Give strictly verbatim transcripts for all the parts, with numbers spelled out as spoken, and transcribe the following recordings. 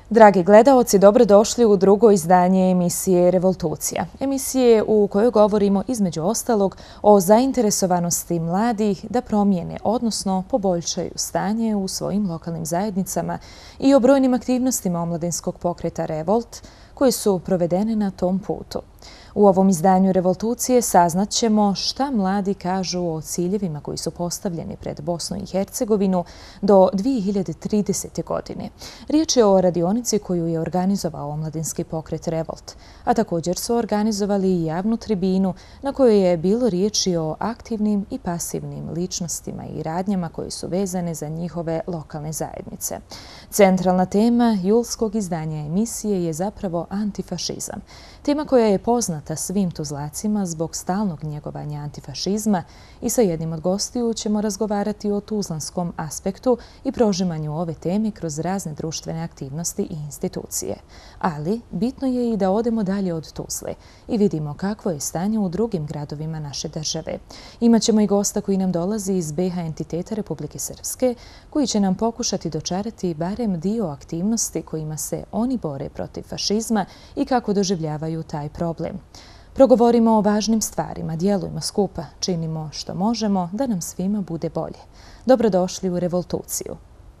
Dragi gledaoci, dobrodošli u drugo izdanje emisije Revoltucija. Emisije u kojoj govorimo između ostalog o zainteresovanosti mladih da promijene, odnosno poboljšaju stanje u svojim lokalnim zajednicama i o brojnim aktivnostima omladinskog pokreta Revolt koje su provedene na tom putu. U ovom izdanju Revoltucije saznaćemo šta mladi kažu o ciljevima koji su postavljeni pred Bosnu i Hercegovinu do dvije hiljade tridesete. godine. Riječ je o radionici koju je organizovao omladinski pokret Revolt, a također su organizovali i javnu tribinu na kojoj je bilo riječi o aktivnim i pasivnim ličnostima i radnjama koje su vezane za njihove lokalne zajednice. Centralna tema julskog izdanja emisije je zapravo antifašizam. Tema koja je poznata svim Tuzlacima zbog stalnog njegovanja antifašizma i sa jednim od gostiju ćemo razgovarati o tuzlanskom aspektu i prožimanju ove teme kroz razne društvene aktivnosti i institucije. Ali bitno je i da odemo dalje od Tuzle i vidimo kakvo je stanje u drugim gradovima naše države. Imaćemo i gosta koji nam dolazi iz be ha entiteta Republike Srpske, koji će nam pokušati dočarati barem dio aktivnosti kojima se oni bore protiv fašizma i kako doživljavaju taj problem. Progovorimo o važnim stvarima, djelujmo skupa, činimo što možemo da nam svima bude bolje. Dobrodošli u Revoltuciju.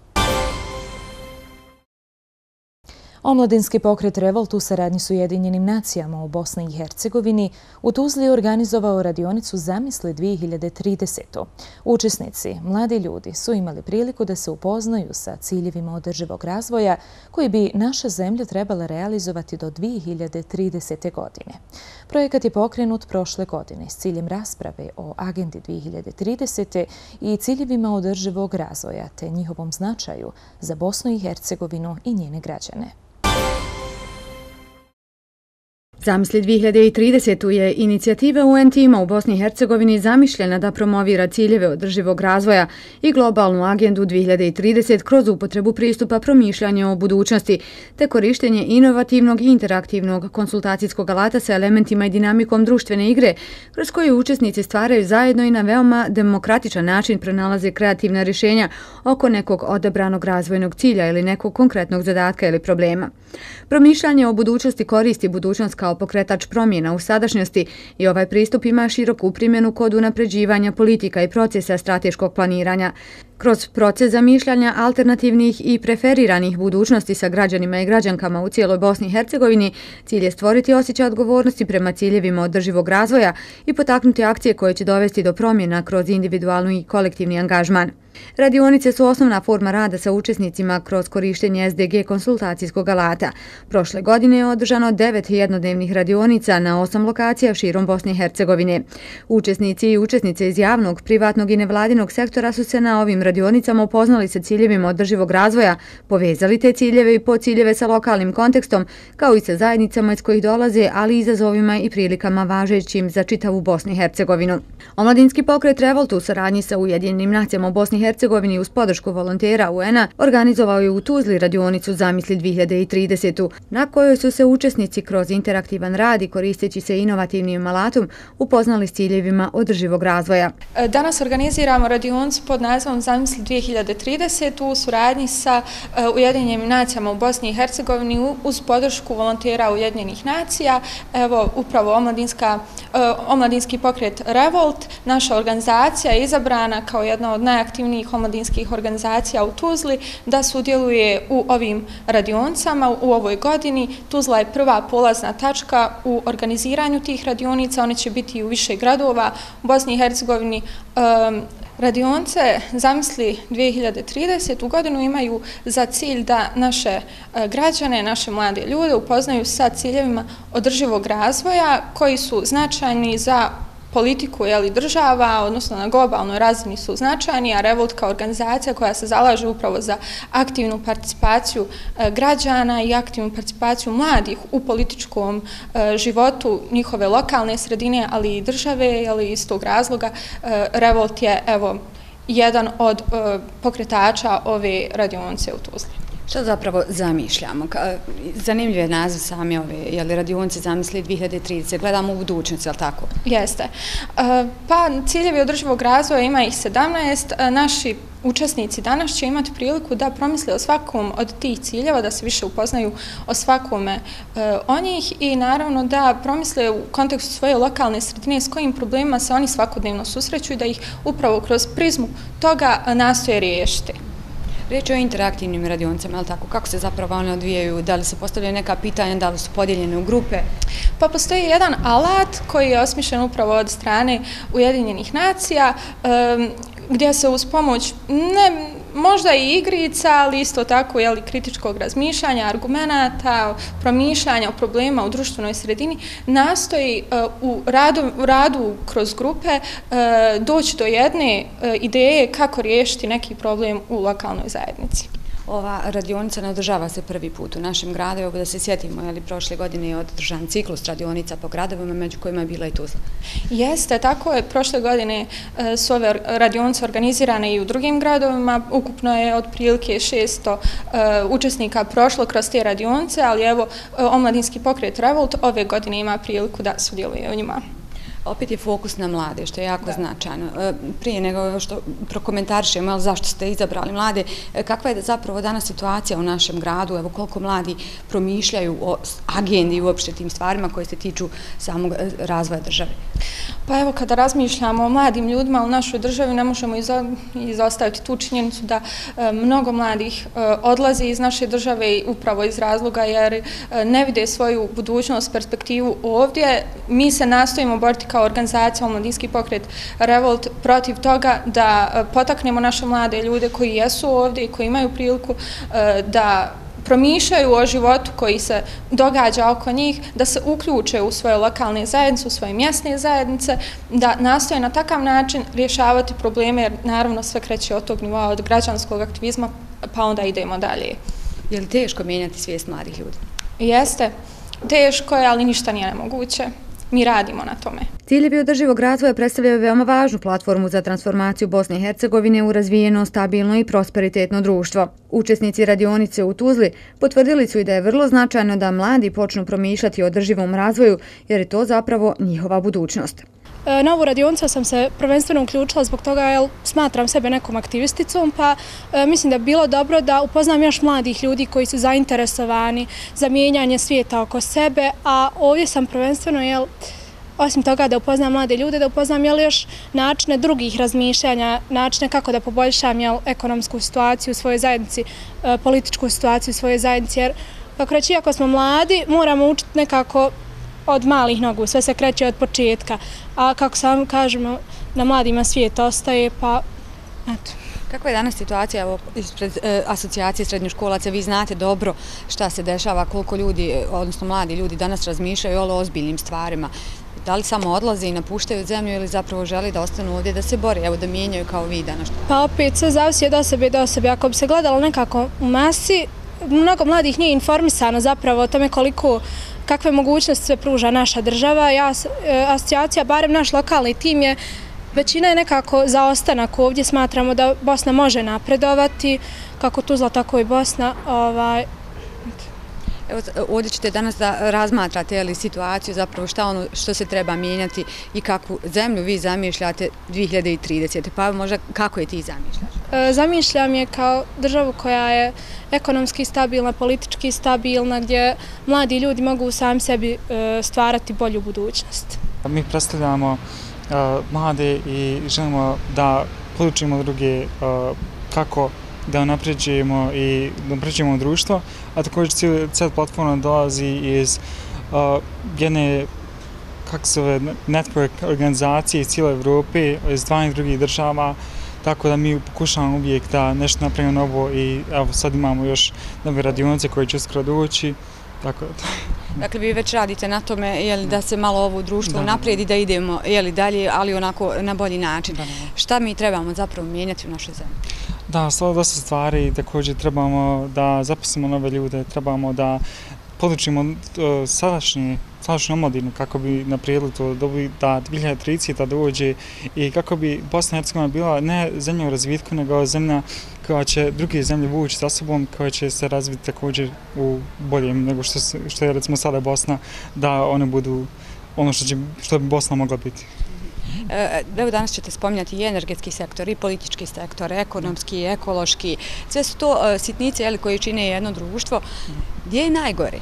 Omladinski pokret Revolt u saradnji s Ujedinjenim nacijama u Bosni i Hercegovini u Tuzli je organizovao radionicu Zamisli dvije hiljade tridesete. Učesnici, mladi ljudi, su imali priliku da se upoznaju sa ciljevima održivog razvoja koji bi naša zemlja trebala realizovati do dvije hiljade tridesete. godine. Projekat je pokrenut prošle godine s ciljem rasprave o agendi dvije hiljade tridesete. i ciljevima održivog razvoja te njihovom značaju za Bosnu i Hercegovinu i njene građane. Zamisli dvije hiljade tridesete. je inicijativa U N tima u Bosni i Hercegovini zamišljena da promovira ciljeve održivog razvoja i globalnu agendu dvije hiljade tridesete. kroz upotrebu pristupa promišljanja o budućnosti te korištenje inovativnog i interaktivnog konsultacijskog alata sa elementima i dinamikom društvene igre kroz koju učesnici stvaraju zajedno i na veoma demokratičan način pronalaze kreativna rješenja oko nekog odabranog razvojnog cilja ili nekog konkretnog zadatka ili problema. Promišljanje o budućnosti koristi budućnost kao pokretač promjena u sadašnjosti i ovaj pristup ima široku primjenu kod unapređivanja politika i procesa strateškog planiranja. Kroz proces zamišljanja alternativnih i preferiranih budućnosti sa građanima i građankama u cijeloj Bosni i Hercegovini, cilj je stvoriti osjećaj odgovornosti prema ciljevima održivog razvoja i potaknuti akcije koje će dovesti do promjena kroz individualni i kolektivni angažman. Radionice su osnovna forma rada sa učesnicima kroz korištenje es de ge konsultacijskog alata. Prošle godine je održano devet jednodnevnih radionica na osam lokacija širom Bosne i Hercegovine. Učesnici i učesnice iz javnog, privatnog i nevladinog sektora su se na ovim radionicama upoznali sa ciljevima održivog razvoja, povezali te ciljeve i podciljeve sa lokalnim kontekstom, kao i sa zajednicama iz kojih dolaze, ali i izazovima i prilikama važećim za čitavu Bosnu i Hercegovinu. Omladinski pokret Revolt u saradnji sa Ujedinjenim nacijama u Bosni i Hercegovini uz podršku volontera U N a organizovao je u Tuzli radionicu Zamisli dvije hiljade tridesete. na kojoj su se učesnici kroz interaktivan rad i koristeći se inovativnim alatom upoznali s ciljevima održivog razvoja. Danas organiziramo radionicu pod nazivom Zamisli dvije hiljade tridesete. u suradnji sa Ujedinjenim nacijama u Bosni i Hercegovini uz podršku volontera Ujedinjenih nacija. Evo, upravo omladinska, omladinski pokret Revolt, naša organizacija je izabrana kao jedna od najaktivnijih omladinskih organizacija u Tuzli da sudjeluje u ovim radionicama u ovoj godini. Tuzla je prva polazna tačka u organiziranju tih radionica. One će biti i u više gradova u Bosni i Hercegovini. Um, Radionice Zamisli dvije hiljade tridesete. u godinu imaju za cilj da naše građane, naše mlade ljude upoznaju sa ciljevima održivog razvoja koji su značajni za politiku jeli, država, odnosno na globalnoj razini su značajni, a Revolt kao organizacija koja se zalaže upravo za aktivnu participaciju e, građana i aktivnu participaciju mladih u političkom e, životu njihove lokalne sredine, ali i države, jeli, iz tog razloga e, Revolt je evo, jedan od e, pokretača ove radionice u Tuzli. Što zapravo zamišljamo? Zanimljiv je naziv same ove radionice Zamisli dvije hiljade tridesete. Gledamo u budućnost, je li tako? Jeste. Pa ciljevi održivog razvoja ima ih sedamnaest. Naši učesnici danas će imati priliku da promisle o svakom od tih ciljeva, da se više upoznaju o svakome o njih i naravno da promisle u kontekstu svoje lokalne sredine s kojim problemima se oni svakodnevno susreću i da ih upravo kroz prizmu toga nastoje riješiti. Riječ je o interaktivnim radionicama, ali tako? Kako se zapravo one odvijaju? Da li se postavljaju neka pitanja, da li su podijeljene u grupe? Pa postoji jedan alat koji je osmišljen upravo od strane Ujedinjenih nacija, gdje se uz pomoć ne, možda i igrica, ali isto tako jeli, kritičkog razmišljanja, argumenata, promišljanja o problema u društvenoj sredini, nastoji uh, u, radu, u radu kroz grupe uh, doći do jedne uh, ideje kako riješiti neki problem u lokalnoj zajednici. Ova radionica ne održava se prvi put u našem gradu. Evo da se sjetimo, je li prošle godine je održan ciklus radionica po gradovima, među kojima je bila i Tuzla. Jeste, tako je. Prošle godine su ove radionice organizirane i u drugim gradovima. Ukupno je otprilike šesto učesnika prošlo kroz te radionice, ali evo omladinski pokret Revolt ove godine ima priliku da sudjeluje u njima. Opet je fokus na mlade, što je jako značajno. Prije nego što prokomentarišemo zašto ste izabrali mlade, kakva je zapravo danas situacija u našem gradu, evo koliko mladi promišljaju o agendi i uopšte tim stvarima koje se tiču samog razvoja države? Pa evo, kada razmišljamo o mladim ljudima u našoj državi, ne možemo izostaviti tu činjenicu da mnogo mladih odlazi iz naše države upravo iz razloga jer ne vide svoju budućnost, perspektivu ovdje. Mi se nastojimo boriti kao organizacija Omladinski pokret Revolt protiv toga da potaknemo naše mlade ljude koji jesu ovdje i koji imaju priliku da promišljaju o životu koji se događa oko njih, da se uključe u svoje lokalne zajednice, u svoje mjesne zajednice, da nastoje na takav način rješavati probleme, jer naravno sve kreće od tog nivoa, od građanskog aktivizma, pa onda idemo dalje. Je li teško mijenjati svijest mladih ljudi? Jeste, teško je, ali ništa nije nemoguće. Mi radimo na tome. Ciljevi održivog razvoja predstavljaju veoma važnu platformu za transformaciju Bosne i Hercegovine u razvijeno, stabilno i prosperitetno društvo. Učesnici radionice u Tuzli potvrdili su i da je vrlo značajno da mladi počnu promišljati o održivom razvoju, jer je to zapravo njihova budućnost. Na ovu radionicu sam se prvenstveno uključila zbog toga jer smatram sebe nekom aktivisticom, pa e, mislim da bi bilo dobro da upoznam još mladih ljudi koji su zainteresovani za mijenjanje svijeta oko sebe, a ovdje sam prvenstveno, jel, osim toga da upoznam mlade ljude, da upoznam jel, još načine drugih razmišljanja, načine kako da poboljšam jel, ekonomsku situaciju u svojoj zajednici, e, političku situaciju u svojoj zajednici, jer kako reći, ako smo mladi, moramo učiti nekako od malih nogu, sve se kreće od početka, a kako sam kažemo, na mladima svijet ostaje, pa eto. Kakva je danas situacija evo, ispred e, asocijacije srednjoškolaca? Vi znate dobro šta se dešava, koliko ljudi, odnosno mladi ljudi danas razmišljaju o ozbiljnim stvarima. Da li samo odlaze i napuštaju zemlju ili zapravo želi da ostanu ovdje da se bore, evo da mijenjaju kao vi danas? Pa opet sve zavisi od osobe do osobe. Ako bi se gledalo nekako u masi, mnogo mladih nije informisano zapravo o tome koliko kakve mogućnosti sve pruža naša država. Ja, asocijacija, barem naš lokalni tim je, većina je nekako za ostanak ovdje. Smatramo da Bosna može napredovati, kako Tuzla, tako i Bosna. Ovaj. Evo, ovdje ćete danas da razmatrate ali, situaciju, zapravo šta ono što se treba mijenjati i kakvu zemlju vi zamišljate dvije hiljade tridesete. Pa možda kako je ti zamišljaš? E, zamišljam je kao državu koja je ekonomski stabilna, politički stabilna, gdje mladi ljudi mogu sami sebi e, stvarati bolju budućnost. Mi predstavljamo uh, mlade i želimo da podučimo druge uh, kako da napređujemo i da napređujemo društvo, a također cijela platforma dolazi iz uh, jedne, kako se zove, network organizacije iz cijele Evrope, iz dvanaest drugih država, tako da mi pokušavamo uvijek da nešto napravimo novo i evo sad imamo još nove radionice koje će uskoro doći. Tako da. Dakle, vi već radite na tome jeli, da se malo ovo društvo naprijedi, da idemo jeli, dalje, ali onako na bolji način. Da, da. Šta mi trebamo zapravo mijenjati u našoj zemlji? Da, stvarno dosta stvari. Također trebamo da zaposlimo nove ljude, trebamo da podučimo uh, sadašnji sadašnju omladinu kako bi naprijedili to da dvije hiljade tridesete dođe i kako bi Bosna i Hercegovina bila ne zemlja u razvitku, nego zemlja koja će druge zemlje vući sa sobom, koja će se razviti također u boljem nego što, se, što je recimo sada Bosna, da one budu ono što, će, što bi Bosna mogla biti. Evo danas ćete spominjati i energetski sektor, i politički sektor, ekonomski, ekološki. Sve su to sitnice koji čine jedno društvo. Gdje je najgore?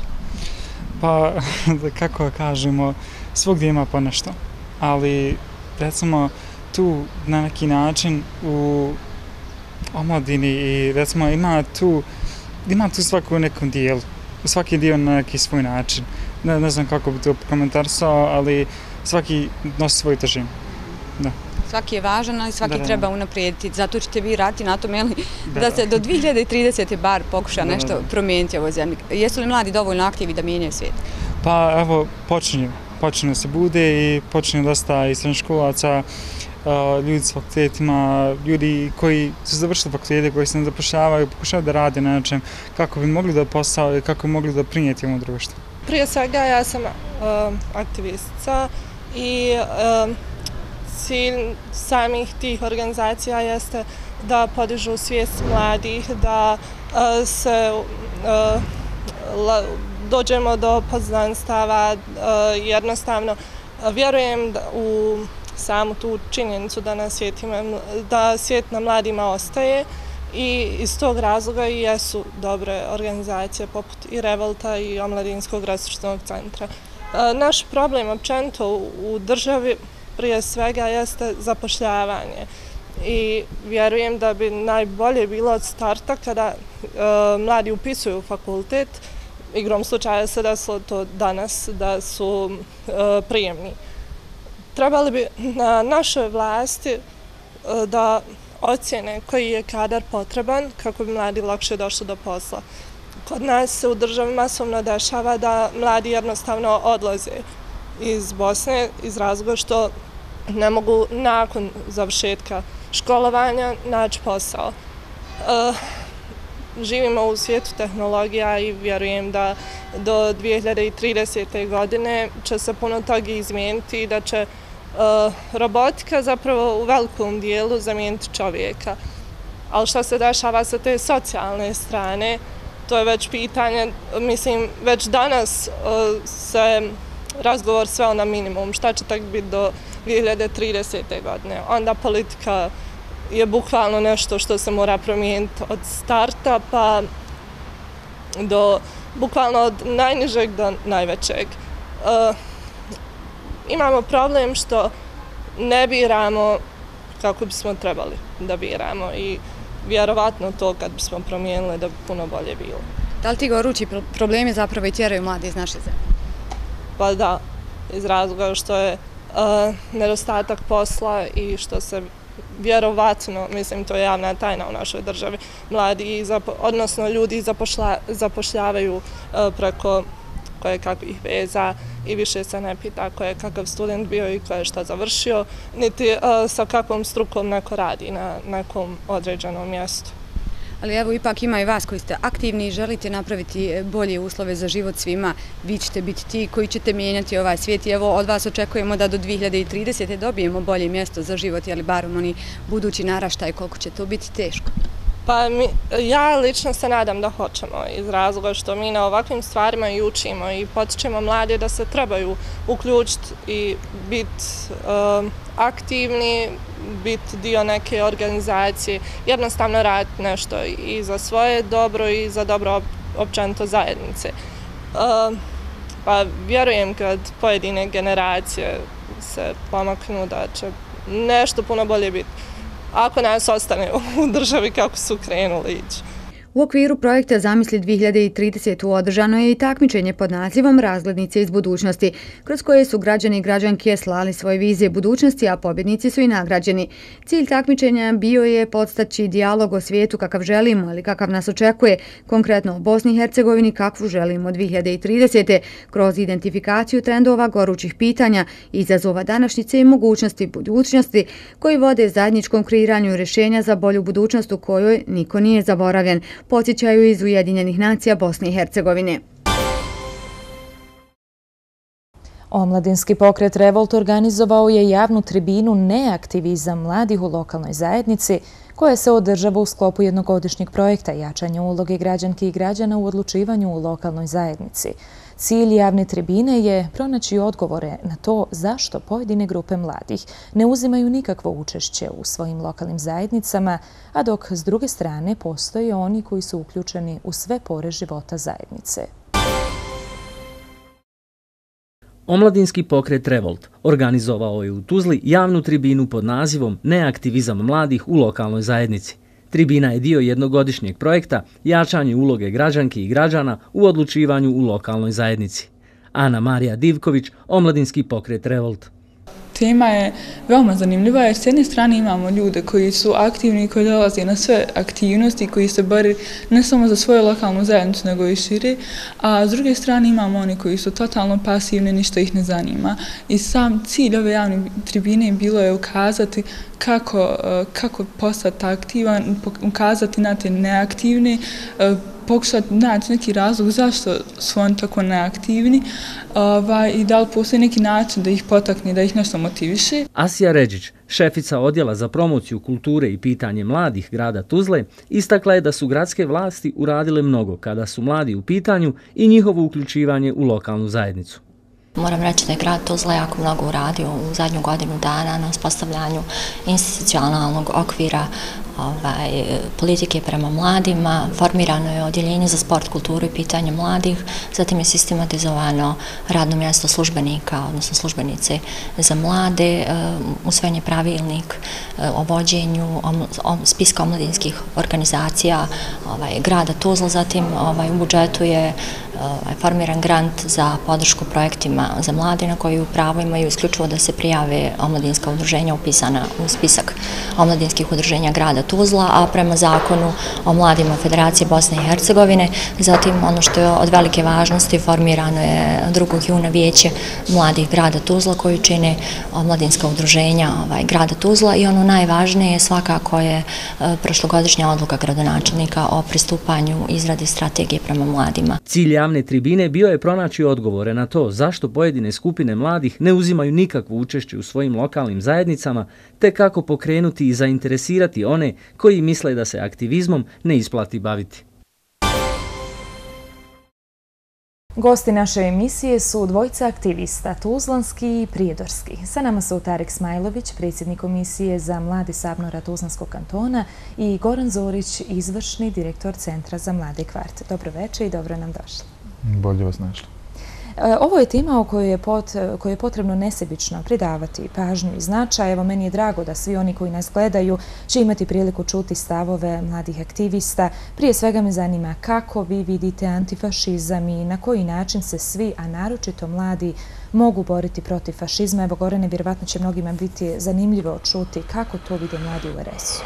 Pa, kako kažemo, svugdje ima po nešto. Ali, recimo, tu na neki način u omladini i recimo ima tu, ima tu svako u nekom dijelu. Svaki dio na neki svoj način. Ne, ne znam kako bi to komentarisao, ali svaki nosi svoju težinu. Da. Svaki je važan, ali svaki da, da, treba unaprijediti. Zato ćete vi raditi na tome da, da se do dvije hiljade tridesete bar pokuša da, nešto da, da. promijeniti ovoj zemlji. Jesu li mladi dovoljno aktivi da mijenjaju svijet? Pa evo, počinju. Počinju se bude i počinju dosta i srednjoškolaca, ljudi s fakultetima, ljudi koji su završili fakultete, koji se ne zapošljavaju, pokušavaju da rade na način kako bi mogli da posao i kako bi mogli da prinijeti ovom društvu. Prije svega ja sam uh, aktivistica i uh, cilj samih tih organizacija jeste da podižu svijest mladih, da uh, se uh, la, dođemo do poznanstava, uh, jednostavno uh, vjerujem da u samu tu činjenicu da, na svijetima, da svijet na mladima ostaje i iz tog razloga i jesu dobre organizacije poput i Revolta i Omladinskog resursnog centra. E, naš problem općenito u državi prije svega jeste zapošljavanje i vjerujem da bi najbolje bilo od starta kada e, mladi upisuju fakultet, igrom slučaja se desilo to danas da su e, prijemni. Trebali bi na našoj vlasti da ocjene koji je kadar potreban kako bi mladi lakše došli do posla. Kod nas se u državi masovno dešava da mladi jednostavno odlaze iz Bosne iz razloga što ne mogu nakon završetka školovanja naći posao. Živimo u svijetu tehnologija i vjerujem da do dvije hiljade tridesete. godine će se puno toga izmijeniti i da će uh, robotika zapravo u velikom dijelu zamijeniti čovjeka. Ali što se dešava sa te socijalne strane, to je već pitanje, mislim, već danas uh, se razgovor sveo na minimum, šta će tako biti do dvije hiljade tridesete. godine. Onda politika je bukvalno nešto što se mora promijeniti od starta pa do bukvalno od najnižeg do najvećeg. Uh, imamo problem što ne biramo kako bismo trebali da biramo i vjerovatno to kad bismo promijenili da bi puno bolje bilo. Da li ti gorući problemi zapravo i tjeraju mladi iz naše zemlje? Pa da, iz razloga što je uh, nedostatak posla i što se vjerovatno, mislim, to je javna tajna u našoj državi, mladi, odnosno ljudi zapošla, zapošljavaju uh, preko koje kakvih veza i više se ne pita ko je kakav student bio i ko je šta završio, niti uh, sa kakvom strukom neko radi na nekom određenom mjestu. Ali evo, ipak ima i vas koji ste aktivni i želite napraviti bolje uslove za život svima. Vi ćete biti ti koji ćete mijenjati ovaj svijet i evo, od vas očekujemo da do dvije hiljade tridesete. dobijemo bolje mjesto za život, ali barem oni budući naraštaj, koliko će to biti teško. Pa mi, ja lično se nadam da hoćemo iz razloga što mi na ovakvim stvarima i učimo i potičemo mlade da se trebaju uključiti i biti uh, aktivni, biti dio neke organizacije, jednostavno raditi nešto i za svoje dobro i za dobro općenito zajednice. Uh, pa vjerujem kad pojedine generacije se pomaknu da će nešto puno bolje biti. Ako nas ostane u državi kako su krenuli ići. U okviru projekta Zamisli dvije hiljade tridesete. održano je i takmičenje pod nazivom Razglednice iz budućnosti, kroz koje su građani i građanke slali svoje vizije budućnosti, a pobjednici su i nagrađeni. Cilj takmičenja bio je podstaći dijalog o svijetu kakav želimo, ali kakav nas očekuje, konkretno o Bosni i Hercegovini kakvu želimo dvije hiljade tridesete. kroz identifikaciju trendova, gorućih pitanja, izazova današnjice i mogućnosti budućnosti, koji vode zajedničkom kreiranju rješenja za bolju budućnost u kojoj niko nije zaboravljen, podsjećaju iz Ujedinjenih nacija Bosne i Hercegovine. Omladinski pokret Revolt organizovao je javnu tribinu Neaktivizam mladih u lokalnoj zajednici, koja se održava u sklopu jednogodišnjeg projekta jačanja uloge građanki i građana u odlučivanju u lokalnoj zajednici. Cilj javne tribine je pronaći odgovore na to zašto pojedine grupe mladih ne uzimaju nikakvo učešće u svojim lokalnim zajednicama, a dok s druge strane postoje oni koji su uključeni u sve pore života zajednice. Omladinski pokret Revolt organizovao je u Tuzli javnu tribinu pod nazivom Neaktivizam mladih u lokalnoj zajednici. Tribina je dio jednogodišnjeg projekta jačanje uloge građanki i građana u odlučivanju u lokalnoj zajednici. Ana Marija Divković, Omladinski pokret Revolt. Tema je veoma zanimljiva jer s jedne strane imamo ljude koji su aktivni i koji dolaze na sve aktivnosti, koji se bori ne samo za svoju lokalnu zajednicu nego i šire, a s druge strane imamo oni koji su totalno pasivni, ništa ih ne zanima. I sam cilj ove javne tribine bilo je ukazati kako, kako postati aktivan, ukazati na te neaktivne, pokušati naći neki razlog zašto su oni tako neaktivni ovaj, i da li postoji neki način da ih potakne, da ih nešto motiviše. Asija Ređić, šefica odjela za promociju kulture i pitanje mladih grada Tuzle, istakla je da su gradske vlasti uradile mnogo kada su mladi u pitanju i njihovo uključivanje u lokalnu zajednicu. Moram reći da je grad Tuzla jako mnogo uradio u zadnju godinu dana na uspostavljanju institucionalnog okvira ovaj, politike prema mladima. Formirano je odjeljenje za sport, kulturu i pitanje mladih, zatim je sistematizovano radno mjesto službenika, odnosno službenice za mlade, usvojen je pravilnik o vođenju spiska omladinskih organizacija ovaj, grada Tuzla, zatim ovaj, u budžetu je ovaj, formiran grant za podršku projektima za mlade na koji pravo imaju isključivo da se prijave omladinska udruženja upisana u spisak omladinskih udruženja grada Tuzla, a prema zakonu o mladima Federacije Bosne i Hercegovine. Zatim ono što je od velike važnosti, formirano je drugog juna vijeće mladih grada Tuzla koji čine omladinska udruženja ovaj, grada Tuzla i ono najvažnije je svakako je prošlogodišnja odluka gradonačelnika o pristupanju izradi strategije prema mladima. Cilj javne tribine bio je pronaći odgovore na to zašto pojedine skupine mladih ne uzimaju nikakvo učešće u svojim lokalnim zajednicama, te kako pokrenuti i zainteresirati one koji misle da se aktivizmom ne isplati baviti. Gosti naše emisije su dvojica aktivista, tuzlanski i prijedorski. Sa nama su Tarek Smajlović, predsjednik Komisije za mladi Sabnora Tuzlanskog kantona i Goran Zorić, izvršni direktor Centra za mlade kvart. Dobro večer i dobro nam došli. Bolje vas našli. Ovo je tema o kojoj je, pot, kojoj je potrebno nesebično pridavati pažnju i značaj. Evo, meni je drago da svi oni koji nas gledaju će imati priliku čuti stavove mladih aktivista. Prije svega me zanima kako vi vidite antifašizam i na koji način se svi, a naročito mladi, mogu boriti protiv fašizma. Evo, Gorane, vjerovatno će mnogima biti zanimljivo čuti kako to vide mladi u er es u.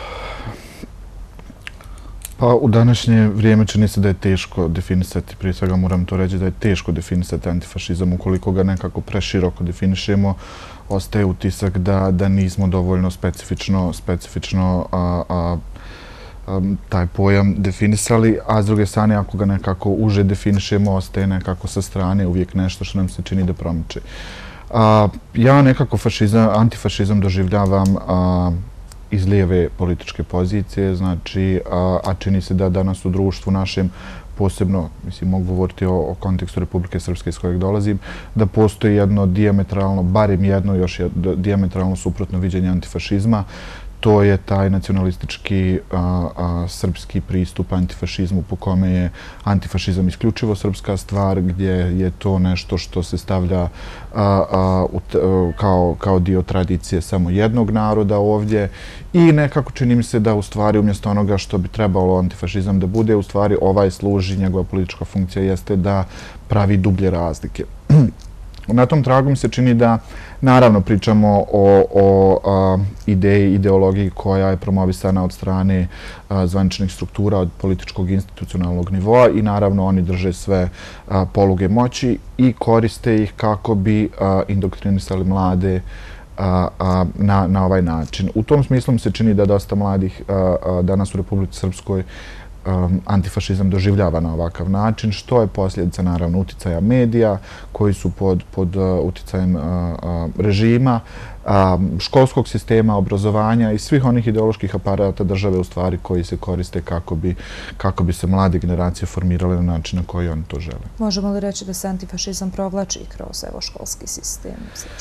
Pa u današnje vrijeme čini se da je teško definisati, prije svega moram to reći da je teško definisati antifašizam. Ukoliko ga nekako preširoko definišemo, ostaje utisak da, da nismo dovoljno specifično, specifično a, a, a, taj pojam definisali, a s druge strane ako ga nekako uže definišemo, ostaje nekako sa strane uvijek nešto što nam se čini da promiče. A, ja nekako fašizam, antifašizam doživljavam a, iz lijeve političke pozicije, znači, a, a čini se da danas u društvu našem, posebno, mislim, mogu govoriti o, o kontekstu Republike Srpske iz kojeg dolazim, da postoji jedno dijametralno, barem jedno još jedno dijametralno suprotno viđenje antifašizma. To je taj nacionalistički a, a, srpski pristup antifašizmu po kome je antifašizam isključivo srpska stvar, gdje je to nešto što se stavlja a, a, u t, a, kao, kao dio tradicije samo jednog naroda ovdje i nekako čini mi se da u stvari umjesto onoga što bi trebalo antifašizam da bude, u stvari ovaj služi, njegova politička funkcija jeste da pravi dublje razlike. Na tom tragu mi se čini da, naravno, pričamo o, o a, ideji, ideologiji koja je promovisana od strane a, zvaničnih struktura, od političkog institucionalnog nivoa i naravno oni drže sve a, poluge moći i koriste ih kako bi a, indoktrinisali mlade a, a, na, na ovaj način. U tom smislu mi se čini da dosta mladih a, a, danas u Republici Srpskoj antifašizam doživljava na ovakav način, što je posljedica naravno uticaja medija koji su pod, pod uticajem režima, školskog sistema, obrazovanja i svih onih ideoloških aparata države u stvari koji se koriste kako bi, kako bi se mlade generacije formirale na način na koji oni to žele. Možemo li reći da se antifašizam provlači kroz evo, školski sistem?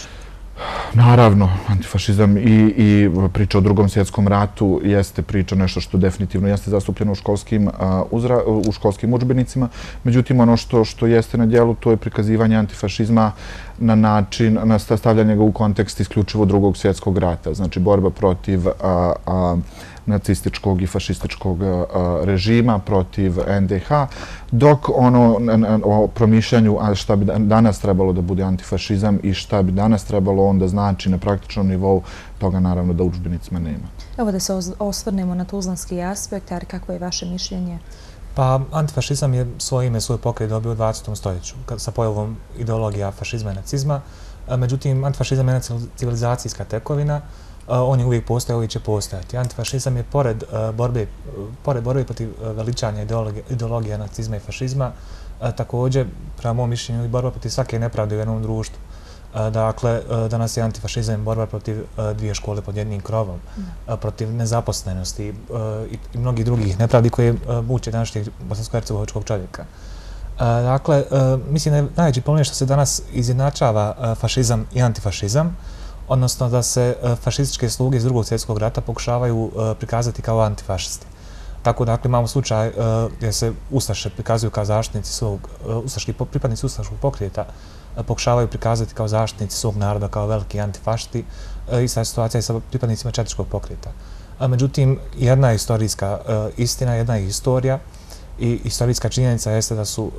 Naravno, antifašizam i, i priča o Drugom svjetskom ratu jeste priča nešto što definitivno jeste zastupljeno u školskim, uzra, u školskim udžbenicima. Međutim, ono što, što jeste na djelu, to je prikazivanje antifašizma na način, na stavljanje ga u kontekst isključivo Drugog svjetskog rata. Znači, borba protiv a, a, nacističkog i fašističkog režima protiv en de ha, dok ono o promišljanju šta bi danas trebalo da bude antifašizam i šta bi danas trebalo onda znači na praktičnom nivou, toga naravno da u udžbenicima nema. Evo da se osvrnemo na tuzlanski aspekt, ali kakvo je vaše mišljenje? Pa antifašizam je svoje ime, svoj pokret dobio u dvadesetom stoljeću sa pojavom ideologija fašizma i nacizma. Međutim, antifašizam je jedna civilizacijska tekovina. On je uvijek postojao i će postojati. Antifašizam je pored borbe, pored borbe protiv veličanja ideologije, ideologija nacizma i fašizma, također, prema mom mišljenju, i borba protiv svake nepravde u jednom društvu. Dakle, danas je antifašizam borba protiv dvije škole pod jednim krovom, protiv nezaposlenosti i mnogih drugih nepravdi koje muče današnjeg bosansko-hercegovačkog čovjeka. Dakle, mislim da je najveći problem što se danas izjednačava fašizam i antifašizam, odnosno da se fašističke sluge iz Drugog svjetskog rata pokušavaju prikazati kao antifašisti. Tako dakle imamo slučaj gdje se ustaše prikazuju kao zaštitnici svog, ustaški pripadnici ustaškog pokreta pokušavaju prikazati kao zaštitnici svog naroda, kao veliki antifašisti. Ista situacija je sa pripadnicima četničkog pokreta. Međutim, jedna je istorijska istina, jedna je historija i istorijska činjenica jeste da su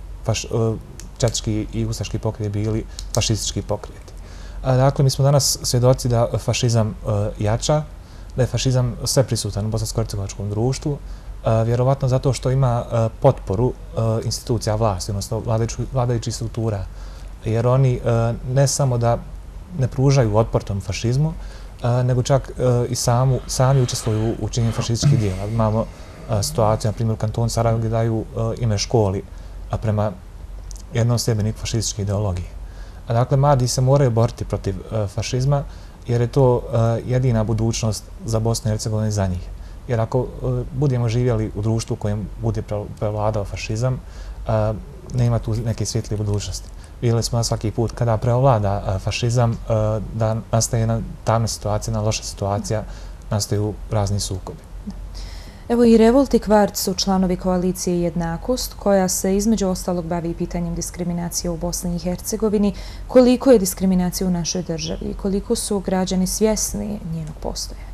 četnički i ustaški pokret bili fašistički pokreti. Dakle, mi smo danas svjedoci da fašizam jača, da je fašizam sve prisutan u bosansko-hercegovačkom društvu, vjerovatno zato što ima potporu institucija vlasti, odnosno vladajućih struktura, jer oni ne samo da ne pružaju otpor tom fašizmu, nego čak i samu, sami učestvuju u činjenju fašističkih dijela. Imamo situaciju, na primjer, u kantonu Sarajevo gdje daju ime školi prema jednom sljedbeniku fašističke ideologije. Dakle, mladi se moraju boriti protiv fašizma jer je to jedina budućnost za Bosnu i Hercegovinu i za njih. Jer ako budemo živjeli u društvu u kojem bude prevladao fašizam, nema tu neke svjetlije budućnosti. Vidjeli smo svaki put kada prevlada fašizam da nastaje jedna tamna situacija, jedna loša situacija, nastaju razni sukobi. Evo i Revolt i Kvart su članovi koalicije Jednakost, koja se između ostalog bavi pitanjem diskriminacije u Bosni i Hercegovini. Koliko je diskriminacija u našoj državi i koliko su građani svjesni njenog postojanja?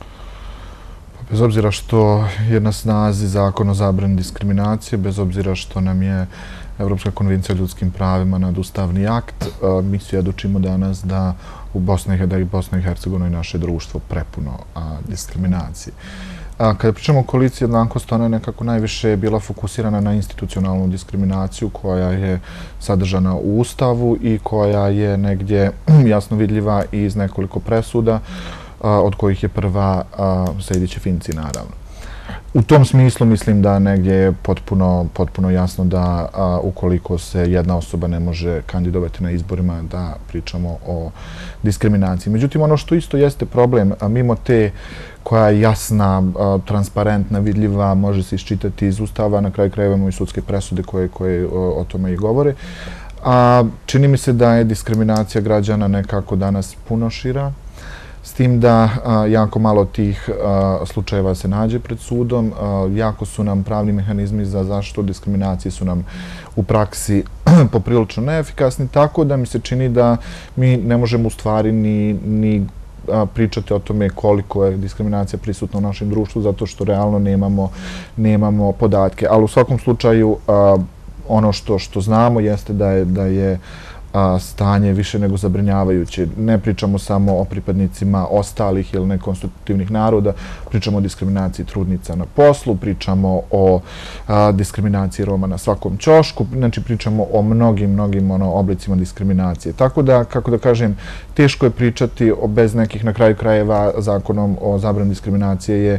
Bez obzira što je na snazi zakon o zabrani diskriminacije, bez obzira što nam je Evropska konvencija o ljudskim pravima nadustavni akt, mi svjedočimo danas da u Bosni i Hercegovini naše društvo prepuno diskriminacije. Kada pričamo o koaliciji Jednakost, ona je nekako najviše bila fokusirana na institucionalnu diskriminaciju koja je sadržana u Ustavu i koja je negdje jasno vidljiva iz nekoliko presuda, od kojih je prva Sejdić Finci, naravno. U tom smislu mislim da negdje je potpuno, potpuno jasno da ukoliko se jedna osoba ne može kandidovati na izborima, da pričamo o diskriminaciji. Međutim, ono što isto jeste problem, mimo te koja je jasna, transparentna, vidljiva, može se iščitati iz Ustava, na kraju krajeva imamo i sudske presude koje, koje o tome i govore. A čini mi se da je diskriminacija građana nekako danas puno šira, s tim da jako malo tih slučajeva se nađe pred sudom. Jako su nam pravni mehanizmi za zaštitu diskriminacije su nam u praksi poprilično neefikasni, tako da mi se čini da mi ne možemo u stvari ni, ni pričati o tome koliko je diskriminacija prisutna u našem društvu, zato što realno nemamo, nemamo podatke. Ali u svakom slučaju ono što, što znamo jeste da je, da je stanje više nego zabrinjavajuće. Ne pričamo samo o pripadnicima ostalih ili nekonstitutivnih naroda, pričamo o diskriminaciji trudnica na poslu, pričamo o diskriminaciji Roma na svakom ćošku, znači pričamo o mnogim, mnogim ono, oblicima diskriminacije. Tako da, kako da kažem, teško je pričati o bez nekih na kraju krajeva zakonom o zabrani diskriminacije je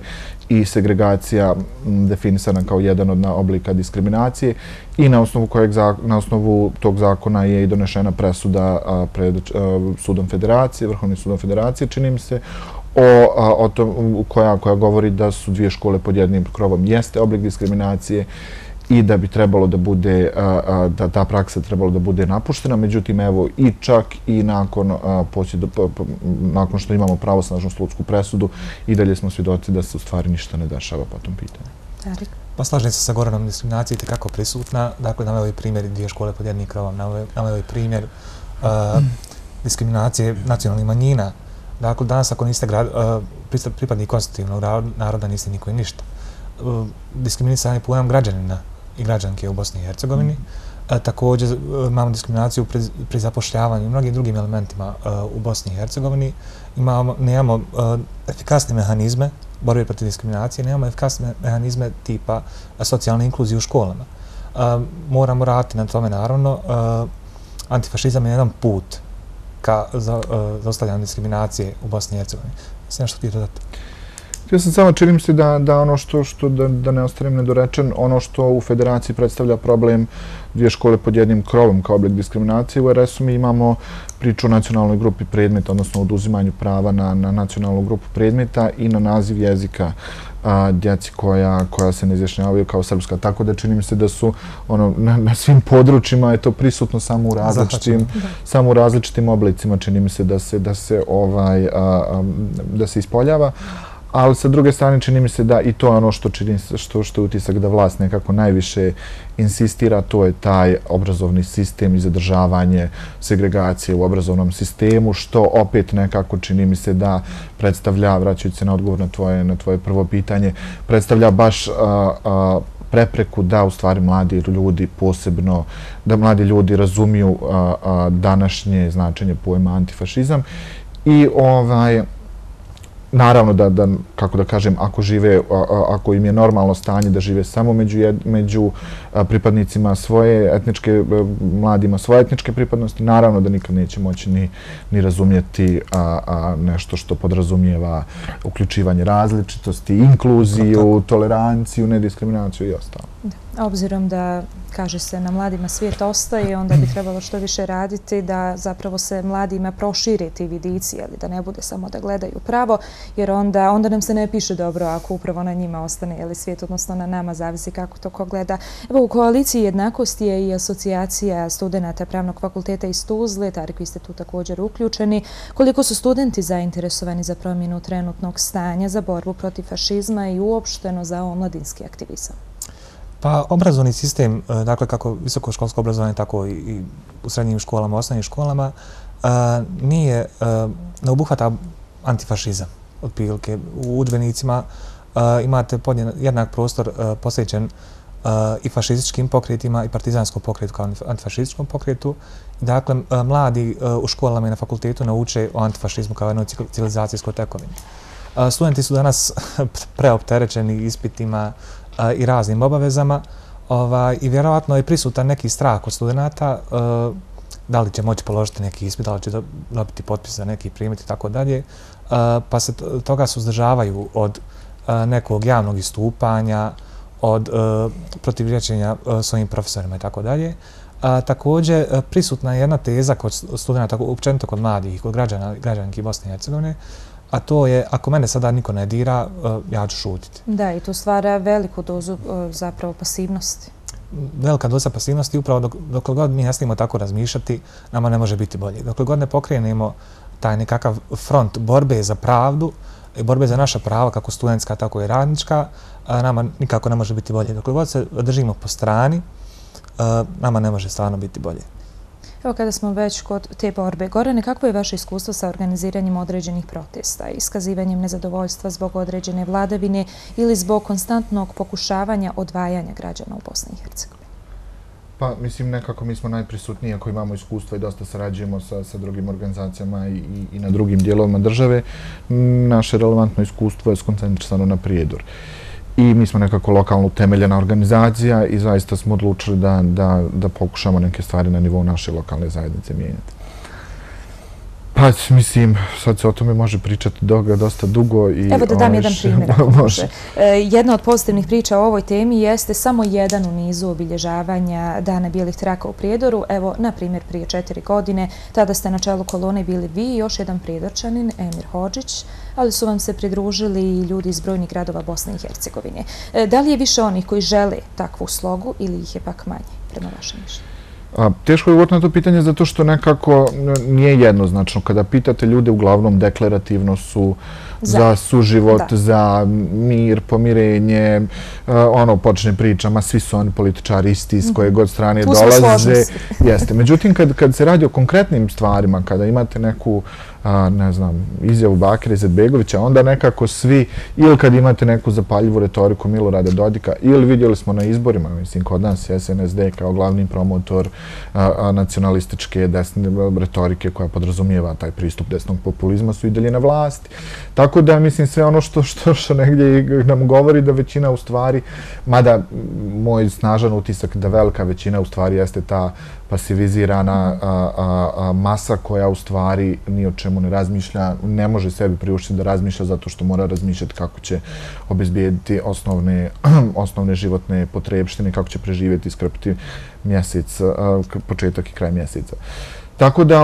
i segregacija definisana kao jedan od oblika diskriminacije i na osnovu, kojeg, na osnovu tog zakona je i donešena presuda pred sudom federacije, Vrhovnim sudom federacije, čini mi se, o, o tom, koja, koja govori da su dvije škole pod jednim krovom jeste oblik diskriminacije i da bi trebalo da bude, da ta praksa trebalo da bude napuštena. Međutim, evo i čak i nakon, nakon što imamo pravosnažnu sudsku presudu i dalje smo svjedoci da se u stvari ništa ne dešava po tom pitanju. Pa slažem se sa Goranom, diskriminacija je kako prisutna. Dakle, naveo je primjer dvije škole pod jednim krovom, naveo je primjer diskriminacije nacionalnih manjina. Dakle, danas ako niste pripadnik konstitutivnog naroda, niste niko i ništa. Diskriminisan je pojam građanina i građanke u Bosni i Hercegovini. Također imamo diskriminaciju pri zapošljavanju i mnogim drugim elementima u Bosni i Hercegovini. Nemamo efikasne mehanizme borbe protiv diskriminacije, nemamo efikasne mehanizme tipa socijalne inkluzije u školama. Moramo raditi na tome, naravno. Antifašizam je jedan put ka zaustavljanju diskriminacije u Bosni i Hercegovini. Sve nešto htio dodati. Ja sam samo, činim se da, da ono što, što da, da ne ostanem nedorečen, ono što u federaciji predstavlja problem dvije škole pod jednim krovom kao oblik diskriminacije, u er es u mi imamo priču o nacionalnoj grupi predmeta, odnosno oduzimanju prava na, na nacionalnu grupu predmeta i na naziv jezika a, djeci koja, koja se ne izjašnjavaju kao srpska. Tako da čini mi se da su ono, na, na svim područjima je to prisutno samo u različitim, samo u različitim oblicima, čini mi se da se, da se, ovaj, a, a, da se ispoljava. Ali sa druge strane čini mi se da i to je ono što čini što, što je utisak da vlast nekako najviše insistira, to je taj obrazovni sistem i zadržavanje segregacije u obrazovnom sistemu, što opet nekako čini mi se da predstavlja, vraćajući se na odgovor na tvoje, na tvoje prvo pitanje, predstavlja baš a, a, prepreku da u stvari mladi ljudi posebno, da mladi ljudi razumiju a, a, današnje značenje pojma antifašizam i ovaj naravno da, da, kako da kažem, ako žive, ako im je normalno stanje da žive samo među, među pripadnicima svoje etničke, mladima svoje etničke pripadnosti, naravno da nikad neće moći ni, ni razumjeti a, a nešto što podrazumijeva uključivanje različitosti, inkluziju, toleranciju, nediskriminaciju i ostalo. Da. Obzirom da, kaže se, na mladima svijet ostaje, onda bi trebalo što više raditi da zapravo se mladima prošire ti vidici, ali da ne bude samo da gledaju pravo, jer onda, onda nam se ne piše dobro ako upravo na njima ostane jeli, svijet, odnosno na nama, zavisi kako to ko gleda. Evo, u koaliciji jednakosti je i asocijacija studenta Pravnog fakulteta iz Tuzle, Tarik, vi ste tu također uključeni. Koliko su studenti zainteresovani za promjenu trenutnog stanja, za borbu protiv fašizma i uopšteno za omladinski aktivizam? Pa, obrazovni sistem, dakle, kako visokoškolsko obrazovanje, tako i u srednjim školama, osnovnim školama, nije, ne obuhvata antifašizam. Otprilike, u udžbenicima imate jednak prostor posvećen i fašističkim pokretima i partizanskom pokretu kao antifašističkom pokretu. Dakle, mladi u školama i na fakultetu nauče o antifašizmu kao jednoj civilizacijskoj tekovini. Studenti su danas preopterećeni ispitima i raznim obavezama i vjerovatno je prisutan neki strah kod studenta da li će moći položiti neki ispit, da li će dobiti potpis za neki primjet i tako dalje, pa se toga suzdržavaju od nekog javnog istupanja, od protivriječenja svojim profesorima i tako dalje. Također, prisutna je jedna teza kod studenta, općenito kod mladih i kod građana, građanki Bosne i Hercegovine, a to je, ako mene sada niko ne dira, ja ću šutiti. Da, i to stvara veliku dozu zapravo pasivnosti. Velika doza pasivnosti, upravo dok, dok god mi nastavimo tako razmišljati, nama ne može biti bolje. Dok god ne pokrenemo taj nekakav front borbe za pravdu i borbe za naša prava, kako studentska, tako i radnička, nama nikako ne može biti bolje. Dok god se držimo po strani, nama ne može stvarno biti bolje. Evo, kada smo već kod te borbe, Gorane, kakvo je vaše iskustvo sa organiziranjem određenih protesta, iskazivanjem nezadovoljstva zbog određene vladavine ili zbog konstantnog pokušavanja odvajanja građana u Bosni i Hercegovini? Pa, mislim, nekako mi smo najprisutniji ako imamo iskustva i dosta sarađujemo sa, sa drugim organizacijama i, i, i na drugim dijelovima države. Naše relevantno iskustvo je skoncentrisano na Prijedor. I mi smo nekako lokalno utemeljena organizacija i zaista smo odlučili da, da, da pokušamo neke stvari na nivou naše lokalne zajednice mijenjati. Pa, mislim, sad se o tome može pričati dosta dugo. Evo da dam jedan primjer. Može. Jedna od pozitivnih priča o ovoj temi jeste samo jedan u nizu obilježavanja Dana bijelih traka u Prijedoru. Evo, na primjer, prije četiri godine, tada ste na čelu kolone bili vi i još jedan prijedorčanin, Emir Hodžić, ali su vam se pridružili i ljudi iz brojnih gradova Bosne i Hercegovine. Da li je više onih koji žele takvu slogu ili ih je pak manje, prema vašem mišljenju? Teško je govoriti na to pitanje zato što nekako nije jednoznačno. Kada pitate ljude, uglavnom deklarativno su za suživot, za mir, pomirenje, ono počne pričama, svi su oni političari isti s koje god strane dolaze. Jeste. Međutim, kad se radi o konkretnim stvarima, kada imate neku ne znam, izjavu Bakira Izetbegovića, onda nekako svi, ili kad imate neku zapaljivu retoriku Milorada Dodika, ili vidjeli smo na izborima, mislim, kod nas S N S D kao glavni promotor nacionalističke desne retorike koja podrazumijeva taj pristup desnog populizma, su i dalje na vlasti. Tako da, mislim, sve ono što negdje nam govori da većina u stvari, mada moj snažan utisak da velika većina u stvari jeste ta pasivizirana masa koja u stvari ni o čemu ne razmišlja, ne može sebi priuštiti da razmišlja zato što mora razmišljati kako će obezbijediti osnovne životne potrebštine, kako će preživjeti i skrpiti mjesec, početak i kraj mjeseca. Tako da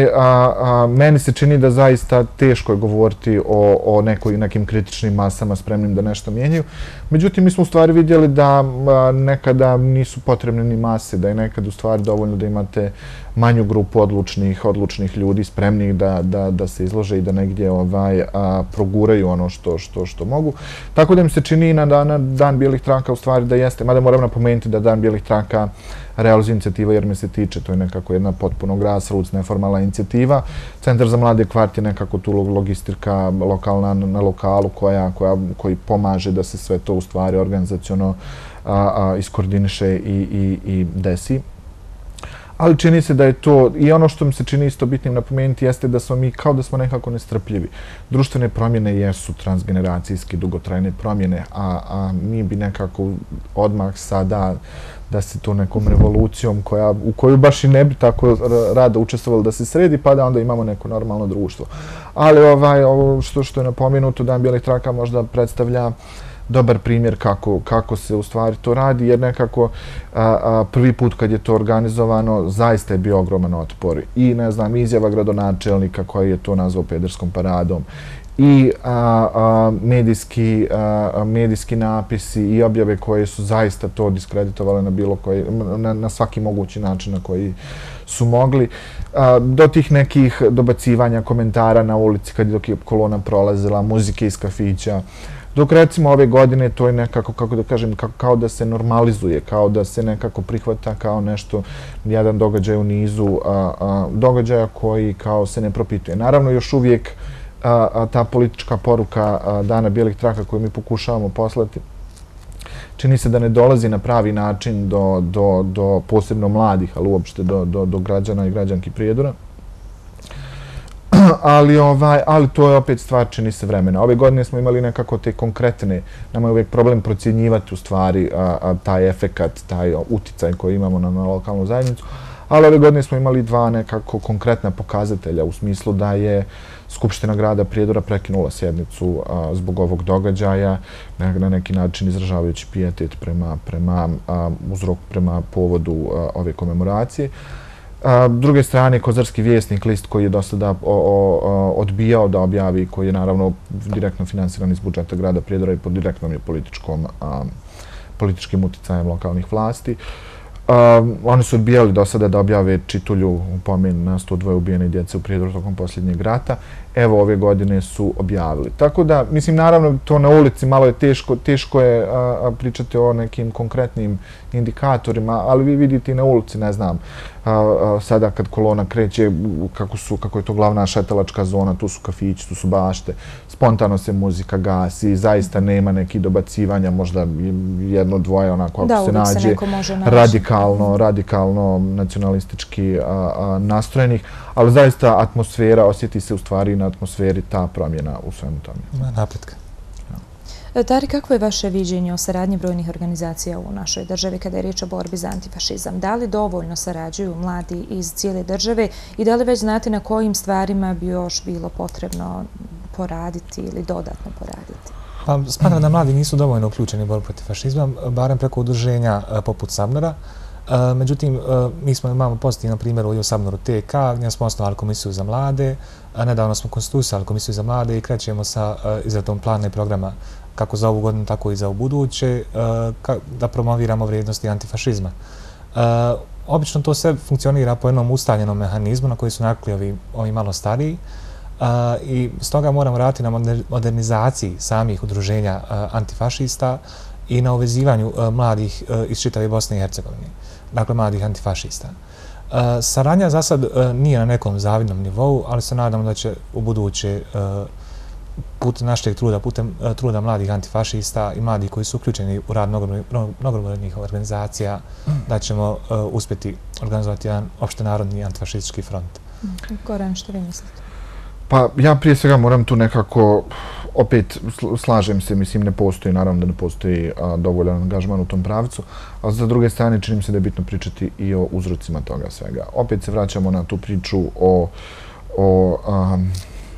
meni se čini da zaista teško je govoriti o nekim kritičnim masama spremnim da nešto mijenjaju. Međutim, mi smo u stvari vidjeli da nekada nisu potrebne ni mase, da je nekada u stvari dovoljno da imate manju grupu odlučnih ljudi spremnih da se izlože i da negdje proguraju ono što mogu. Tako da mi se čini na Dan bijelih traka u stvari da jeste, mada moram napomenuti da Dan bijelih traka realizuje inicijativa jer me se tiče, to je nekako jedna potpuno grassroots, neformalna inicijativa. Centar za mlade kvart je nekako tu logistika lokalna na lokalu koji pomaže da se sve to u stvari organizaciono iskoordiniše i desi. Ali čini se da je to, i ono što mi se čini isto bitnim napomenuti jeste da smo mi kao da smo nekako nestrpljivi. Društvene promjene jesu transgeneracijske, dugotrajne promjene, a mi bi nekako odmah sada da se to nekom revolucijom u koju baš i ne bi tako rado učestvovali da se sredi, pa da onda imamo neko normalno društvo. Ali ovo što je napomenuto, Dan bijelih traka možda predstavlja dobar primjer kako se u stvari to radi, jer nekako prvi put kad je to organizovano zaista je bio ogroman otpor i, ne znam, izjava gradonačelnika koji je to nazvao pederskom paradom i medijski napisi i objave koje su zaista to diskreditovale na bilo koji, na svaki mogući način na koji su mogli, do tih nekih dobacivanja, komentara na ulici kad je kolona prolazila, muzike iz kafića. Dok recimo ove godine to je nekako, kako da kažem, kao da se normalizuje, kao da se nekako prihvata kao nešto, jedan događaj u nizu događaja koji kao se ne propituje. Naravno, još uvijek ta politička poruka Dana bijelih traka koju mi pokušavamo poslati, čini se da ne dolazi na pravi način do posebno mladih, ali uopšte do građana i građanki Prijedora. Ali to je opet stvar, čini se, vremena. Ove godine smo imali nekako te konkretne, nama je uvijek problem procjenjivati u stvari taj efekat, taj uticaj koji imamo na lokalnu zajednicu, ali ove godine smo imali dva nekako konkretna pokazatelja u smislu da je Skupština grada Prijedora prekinula sjednicu zbog ovog događaja, na neki način izražavajući pijetet prema uzroku, prema povodu ove komemoracije. S druge strane, Kozarski vjesnik, list koji je do sada odbijao da objavi, koji je naravno direktno finansiran iz budžeta grada Prijedora i pod direktnom je političkim uticajem lokalnih vlasti. Oni su odbijali do sada da objave čitulju u pomen na sto dvoje ubijene djece u Prijedoru tokom posljednjeg rata. Evo, ove godine su objavili. Tako da, mislim, naravno, to na ulici malo je teško, teško je pričati o nekim konkretnim indikatorima, ali vi vidite i na ulici, ne znam, sada kad kolona kreće, kako je to glavna šetalačka zona, tu su kafići, tu su bašte, spontano se muzika gasi, zaista nema nekih dobacivanja, možda jedno, dvoje, onako, ako se nađe radikalno, radikalno nacionalistički nastrojenih, ali zaista atmosfera, osjeti se u stvari na atmosferi ta promjena u svemu tome. Napretka. Tari, kako je vaše viđenje o saradnji brojnih organizacija u našoj državi kada je riječ o borbi za antifašizam? Da li dovoljno sarađuju mladi iz cijele države i da li već znate na kojim stvarima bi još bilo potrebno poraditi ili dodatno poraditi? Pa, smatram da mladi nisu dovoljno uključeni u borbu protiv fašizma, barem preko udruženja poput Sabnora. Međutim, mi smo, imamo pozitivan primjer u Sabnoru T K, gdje smo osnovali komisiju za mlade, nedavno smo konstituisali komisiju za mlade i krećemo sa izradom plana i programa kako za ovu godinu, tako i za ubuduće, da promoviramo vrijednosti antifašizma. Obično to sve funkcionira po jednom ustaljenom mehanizmu na koji su navikli ovi, ovi malo stariji i stoga moramo raditi na modernizaciji samih udruženja antifašista i na uvezivanju mladih iz čitave Bosne i Hercegovine, dakle mladih antifašista. Saradnja za sad nije na nekom zavidnom nivou, ali se nadamo da će u buduće putem našeg truda, putem truda mladih antifašista i mladih koji su uključeni u rad mnogobrojnih organizacija, da ćemo uspjeti organizovati jedan opštenarodni antifašistički front. Goran, što vi mislite? Pa ja prije svega moram tu nekako, opet slažem se, mislim ne postoji, naravno da ne postoji dovoljan angažman u tom pravcu, ali za druge strane čini mi se da je bitno pričati i o uzrocima toga svega. Opet se vraćamo na tu priču o, o um,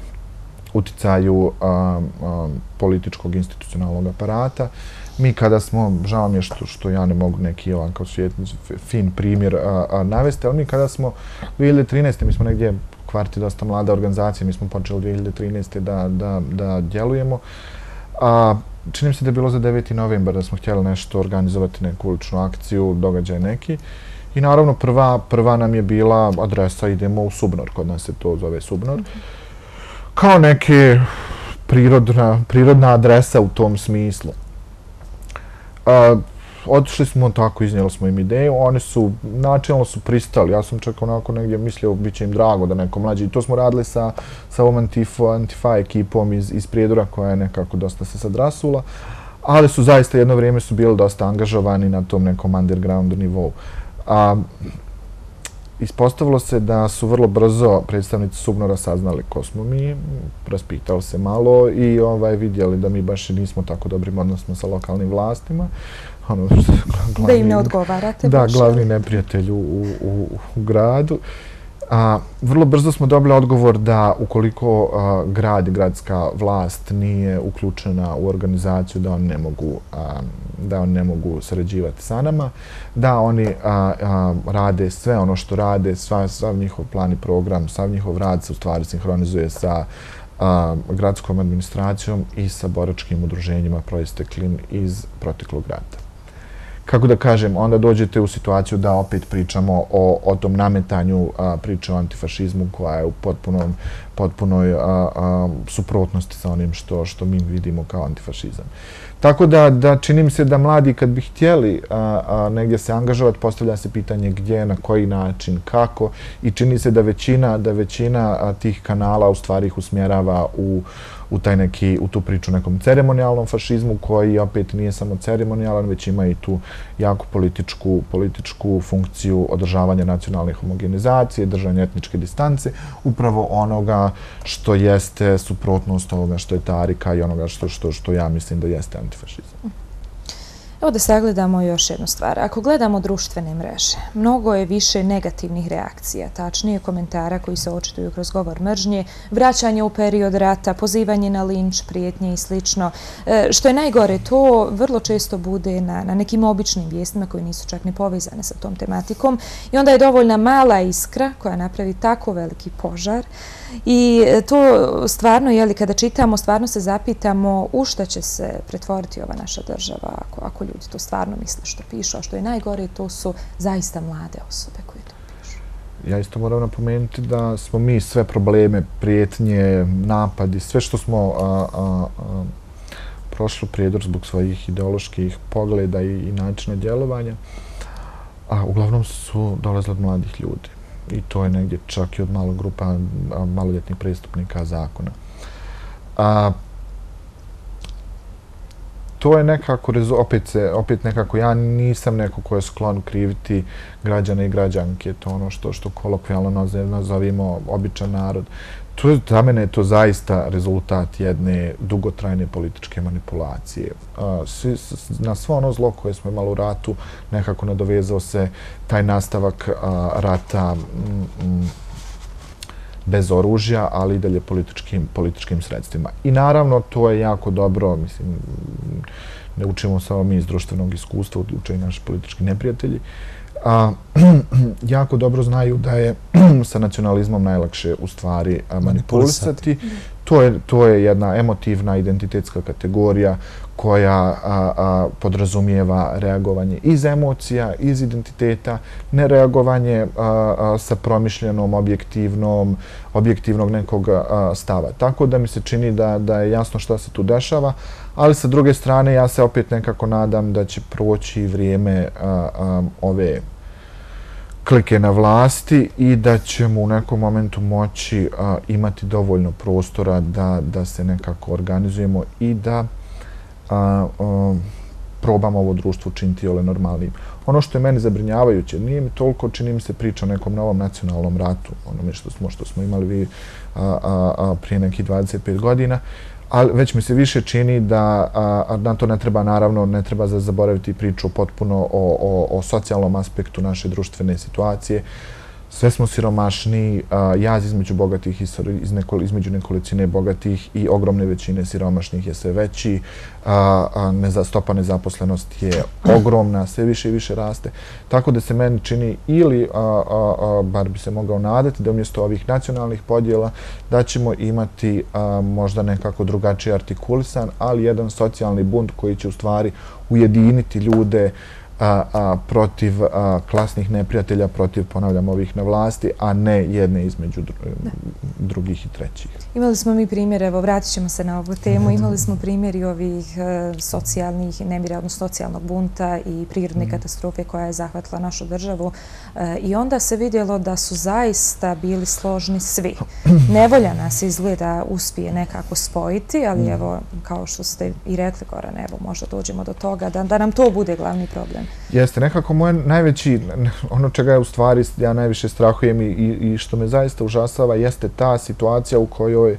uticaju um, um, političkog institucionalnog aparata. Mi kada smo, žao mi je što, što ja ne mogu neki ovakav fin primjer a, a, navesti, ali mi kada smo dvije hiljade trinaeste. mi smo negdje Kvart je dosta mlada organizacija, mi smo počeli dvije hiljade trinaeste. da, da, da djelujemo. A, čini mi se da je bilo za deveti novembar da smo htjeli nešto organizovati, neku uličnu akciju, događaj neki. I naravno prva, prva nam je bila adresa, idemo u Subnor, kod nas se to zove Subnor. Kao neke prirodna, prirodna adresa u tom smislu. A, otišli smo tako, iznijeli smo im ideju, oni su, načelno su pristali, ja sam čak onako negdje mislio, bit će im drago da neko mlađi. I to smo radili sa, sa ovom Antifa, Antifa ekipom iz, iz Prijedora koja je nekako dosta se sad rasula, ali su zaista jedno vrijeme su bili dosta angažovani na tom nekom underground nivou. A, ispostavilo se da su vrlo brzo predstavnici Subnora saznali ko smo mi, raspitali se malo i ovaj, vidjeli da mi baš nismo tako dobrim odnosno sa lokalnim vlastima. Ono, glavni, da im ne odgovarate da, baš. Da, glavni neprijatelj u, u, u gradu. A, vrlo brzo smo dobili odgovor da ukoliko a, grad i gradska vlast nije uključena u organizaciju, da oni ne mogu, a, da oni ne mogu sarađivati sa nama, da oni a, a, rade sve ono što rade, sva, sav njihov plan i program, sav njihov rad se u stvari sinhronizuje sa a, gradskom administracijom i sa boračkim udruženjima proisteklim iz proteklog rata. Kako da kažem, onda dođete u situaciju da opet pričamo o, o tom nametanju a, priče o antifašizmu koja je u potpunom, potpunoj a, a, suprotnosti sa onim što, što mi vidimo kao antifašizam. Tako da, da čini mi se da mladi kad bi htjeli a, a, negdje se angažovati, postavlja se pitanje gdje, na koji način, kako i čini se da većina, da većina a, tih kanala u stvari ih usmjerava u u taj neki, u tu priču nekom ceremonijalnom fašizmu koji opet nije samo ceremonijalan, već ima i tu jako političku, političku funkciju održavanja nacionalne homogenizacije, držanja etničke distance, upravo onoga što jeste suprotnost ovoga što je Tarika i onoga što, što, što ja mislim da jeste antifašizam. Evo da sagledamo još jednu stvar. Ako gledamo društvene mreže, mnogo je više negativnih reakcija, tačnije komentara koji se očituju kroz govor mržnje, vraćanje u period rata, pozivanje na linč, prijetnje i slično. E, što je najgore, to vrlo često bude na, na nekim običnim vijestima koji nisu čak ni povezane sa tom tematikom i onda je dovoljna mala iskra koja napravi tako veliki požar. I to stvarno, jeli, kada čitamo, stvarno se zapitamo u šta će se pretvoriti ova naša država ako, ako ljudi to stvarno misle što pišu, a što je najgore, to su zaista mlade osobe koje to pišu. Ja isto moram napomenuti da smo mi sve probleme, prijetnje, napadi, sve što smo a, a, a, prošli Prijedor zbog svojih ideoloških pogleda i, i načina djelovanja, a uglavnom su dolazili od mladih ljudi. I to je negdje čak i od malog grupa maloljetnih prestupnika zakona. A, to je nekako, opet, se, opet nekako, ja nisam neko ko je sklon kriviti građane i građanke, to ono što, što kolokvijalno nazovimo običan narod. To, za mene je to zaista rezultat jedne dugotrajne političke manipulacije. Svi, na svo ono zlo koje smo imali u ratu nekako nadovezao se taj nastavak rata m, bez oružja, ali i dalje političkim, političkim sredstvima. I naravno, to je jako dobro, mislim, ne učimo samo mi iz društvenog iskustva, uče i naši politički neprijatelji. A, jako dobro znaju da je sa nacionalizmom najlakše u stvari manipulisati. To je, to je jedna emotivna identitetska kategorija koja a, a, podrazumijeva reagovanje iz emocija, iz identiteta, nereagovanje a, a, sa promišljenom, objektivnom, objektivnog nekog a, stava. Tako da mi se čini da, da je jasno šta se tu dešava, ali sa druge strane ja se opet nekako nadam da će proći vrijeme a, a, ove klike na vlasti i da ćemo u nekom momentu moći a, imati dovoljno prostora da, da se nekako organizujemo i da a, a, probamo ovo društvo učiniti ole normalnim. Ono što je meni zabrinjavajuće, nije mi toliko, čini mi se, priča o nekom novom nacionalnom ratu, onome što smo, što smo imali vi a, a, a, prije nekih dvadeset pet godina, ali već mi se više čini da a, na to ne treba, naravno, ne treba zaboraviti priču potpuno o, o, o socijalnom aspektu naše društvene situacije. Sve smo siromašni, a, jaz između bogatih i iz nekol, između nekolicine bogatih i ogromne većine siromašnih je sve veći. A, a, neza, stopa nezaposlenosti je ogromna, sve više i više raste. Tako da se meni čini ili, a, a, a, bar bi se mogao nadati, da umjesto ovih nacionalnih podjela da ćemo imati a, možda nekako drugačije artikulisan, ali jedan socijalni bunt koji će u stvari ujediniti ljude A, a, protiv a, klasnih neprijatelja, protiv, ponavljam, ovih na vlasti, a ne jedne između dru, drugih i trećih. Imali smo mi primjer, evo vratit ćemo se na ovu temu, imali smo primjeri ovih e, socijalnih nemira, odnosno socijalnog bunta i prirodne mm. katastrofe koja je zahvatila našu državu e, i onda se vidjelo da su zaista bili složni svi. Nevolja nas izgleda uspije nekako spojiti, ali mm. evo, kao što ste i rekli, Goran, evo, možda dođemo do toga da, da nam to bude glavni problem. Jeste, nekako moje najveći, ono čega je u stvari ja najviše strahujem i, i što me zaista užasava, jeste ta situacija u kojoj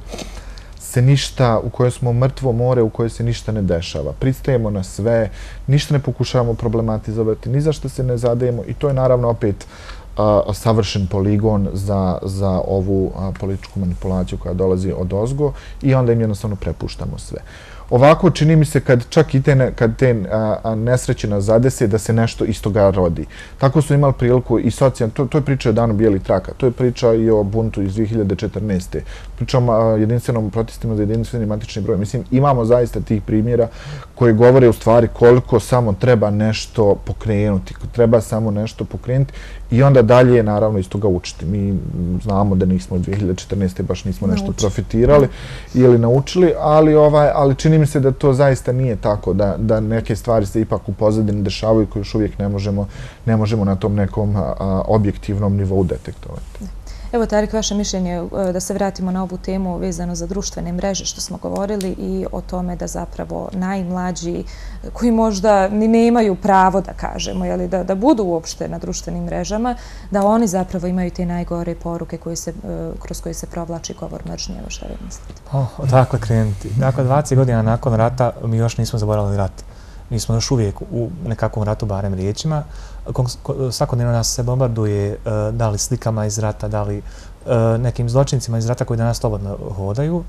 se ništa, u kojoj smo mrtvo more, u kojoj se ništa ne dešava. Pristajemo na sve, ništa ne pokušavamo problematizovati, ni za što se ne zadajemo i to je naravno opet a, savršen poligon za, za ovu a, političku manipulaciju koja dolazi od ozgo i onda im jednostavno prepuštamo sve. Ovako čini mi se kad čak i te, kad te a, a, nesreće nas zadese da se nešto iz toga rodi. Tako su imali priliku i socijalno, to, to je priča o danu bijelih traka, to je priča i o buntu iz dvije hiljade četrnaeste. Pričam o jedinstvenom protestima za jedinstveni matični broj. Mislim, imamo zaista tih primjera koji govore u stvari koliko samo treba nešto pokrenuti, treba samo nešto pokrenuti i onda dalje naravno iz toga učiti. Mi znamo da nismo dvije hiljade četrnaeste baš nismo nešto Nauči. profitirali ili naučili, ali, ovaj, ali čini mi se da to zaista nije tako, da, da neke stvari se ipak u pozadini dešavaju koje još uvijek ne možemo, ne možemo na tom nekom a, objektivnom nivou detektovati. Evo, Tarik, vaše mišljenje da se vratimo na ovu temu vezano za društvene mreže što smo govorili i o tome da zapravo najmlađi koji možda ni nemaju pravo da kažemo, jeli, da, da budu uopšte na društvenim mrežama, da oni zapravo imaju te najgore poruke koje se, kroz koje se provlači govor mržnje. Evo, šta vi mislite? Oh, odakle krenuti? Dakle, dvadeset godina nakon rata mi još nismo zaboravili rat. Mi smo još uvijek u nekakvom ratu, barem riječima. Svakodnevno nas se bombarduje da li slikama iz rata, da li nekim zločincima iz rata koji danas slobodno hodaju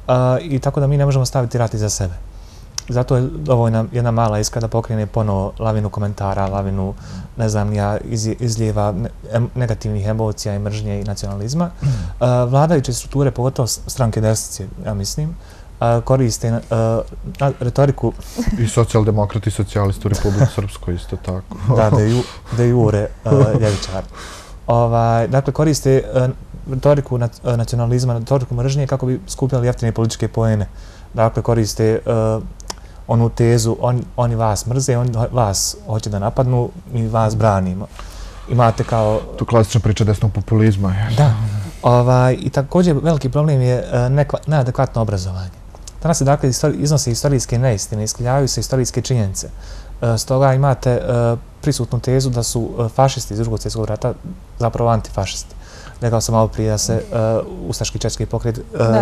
i tako da mi ne možemo staviti rat iza sebe. Zato je dovoljna jedna mala iskra da pokrene ponovo lavinu komentara, lavinu, ne znam, ja, izlijeva negativnih emocija i mržnje i nacionalizma. Vladajuće strukture, pogotovo stranke desnice, ja mislim, koriste uh, retoriku... I socijaldemokrati i socijalisti u Republike Srpskoj isto tako. Da, de, ju, de jure uh, ljevičar. Ovaj, dakle, koriste uh, retoriku na, uh, nacionalizma, retoriku mržnje kako bi skupljali jeftine političke poene. Dakle, koriste uh, onu tezu, on, oni vas mrze, oni vas hoće da napadnu, mi vas branimo. Imate kao... To klasična priča desnog populizma. Je. Da. Ovaj, I također veliki problem je uh, neadekvatno obrazovanje. danas se dakle iznose istorijske neistine, iskrivljavaju se istorijske činjenice. Stoga imate prisutnu tezu da su fašisti iz Drugog svjetskog rata zapravo antifašisti. Rekao sam malo prije da se ustaški četnički pokret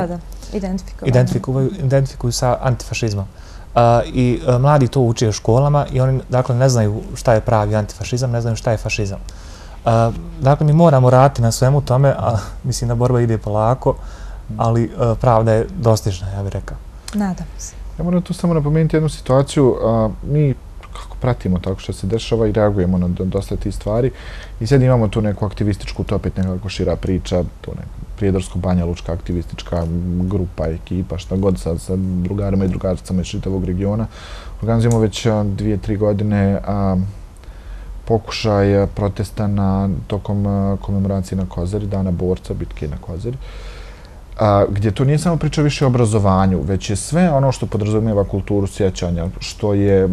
identifikuju sa antifašizmom. I mladi to uče u školama i oni dakle ne znaju šta je pravi antifašizam, ne znaju šta je fašizam. Dakle, mi moramo raditi na svemu tome, a mislim da borba ide polako, ali pravda je dostižna, ja bih rekao. Nadam se. Ja moram tu samo napomenuti jednu situaciju. Mi kako pratimo tako što se dešava i reagujemo na dosta tih stvari i sad imamo tu neku aktivističku, to opet nekako šira priča, tu neka Prijedorsko-Banja Lučka aktivistička grupa, ekipa, šta god sa drugarima i drugaricama iz čitavog regiona. Organizujemo već dvije, tri godine pokušaj protesta na tokom komemoracije na Kozari, Dana borca, bitke na Kozari, gdje to nije samo priča više o obrazovanju, već je sve ono što podrazumijeva kulturu sjećanja, što je,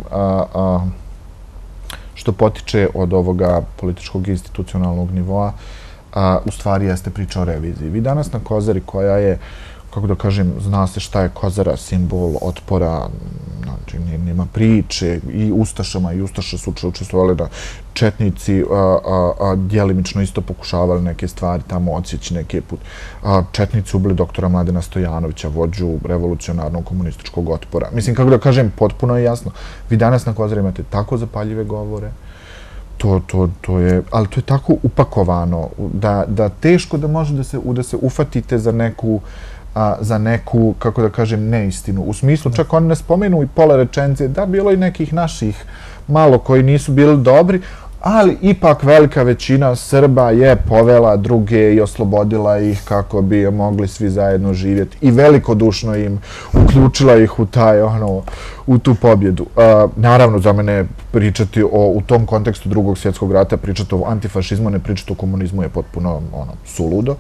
što potiče od ovoga političkog i institucionalnog nivoa, u stvari jeste priča o reviziji. Vi danas na Kozari, koja je, kako da kažem, zna se šta je Kozara, simbol otpora, znači nema priče, i Ustašama, i Ustaše su učestvovali da četnici djelimično isto pokušavali neke stvari tamo odsjeći neke put. Četnici ubili doktora Mladena Stojanovića, vođu revolucionarnog komunističkog otpora. Mislim, kako da kažem, potpuno je jasno. Vi danas na Kozari imate tako zapaljive govore, To, to, to je, ali to je tako upakovano da, da teško da može da se, da se ufatite za neku, a, za neku, kako da kažem, neistinu. U smislu, čak oni ne spomenu i pola rečenice, da bilo i nekih naših malo koji nisu bili dobri, ali ipak velika većina Srba je povela druge i oslobodila ih kako bi mogli svi zajedno živjeti i velikodušno im uključila ih u taj, ono, u tu pobjedu. Naravno, za mene pričati o, u tom kontekstu Drugog svjetskog rata, pričati o antifašizmu, ne pričati o komunizmu je potpuno, ono, suludo.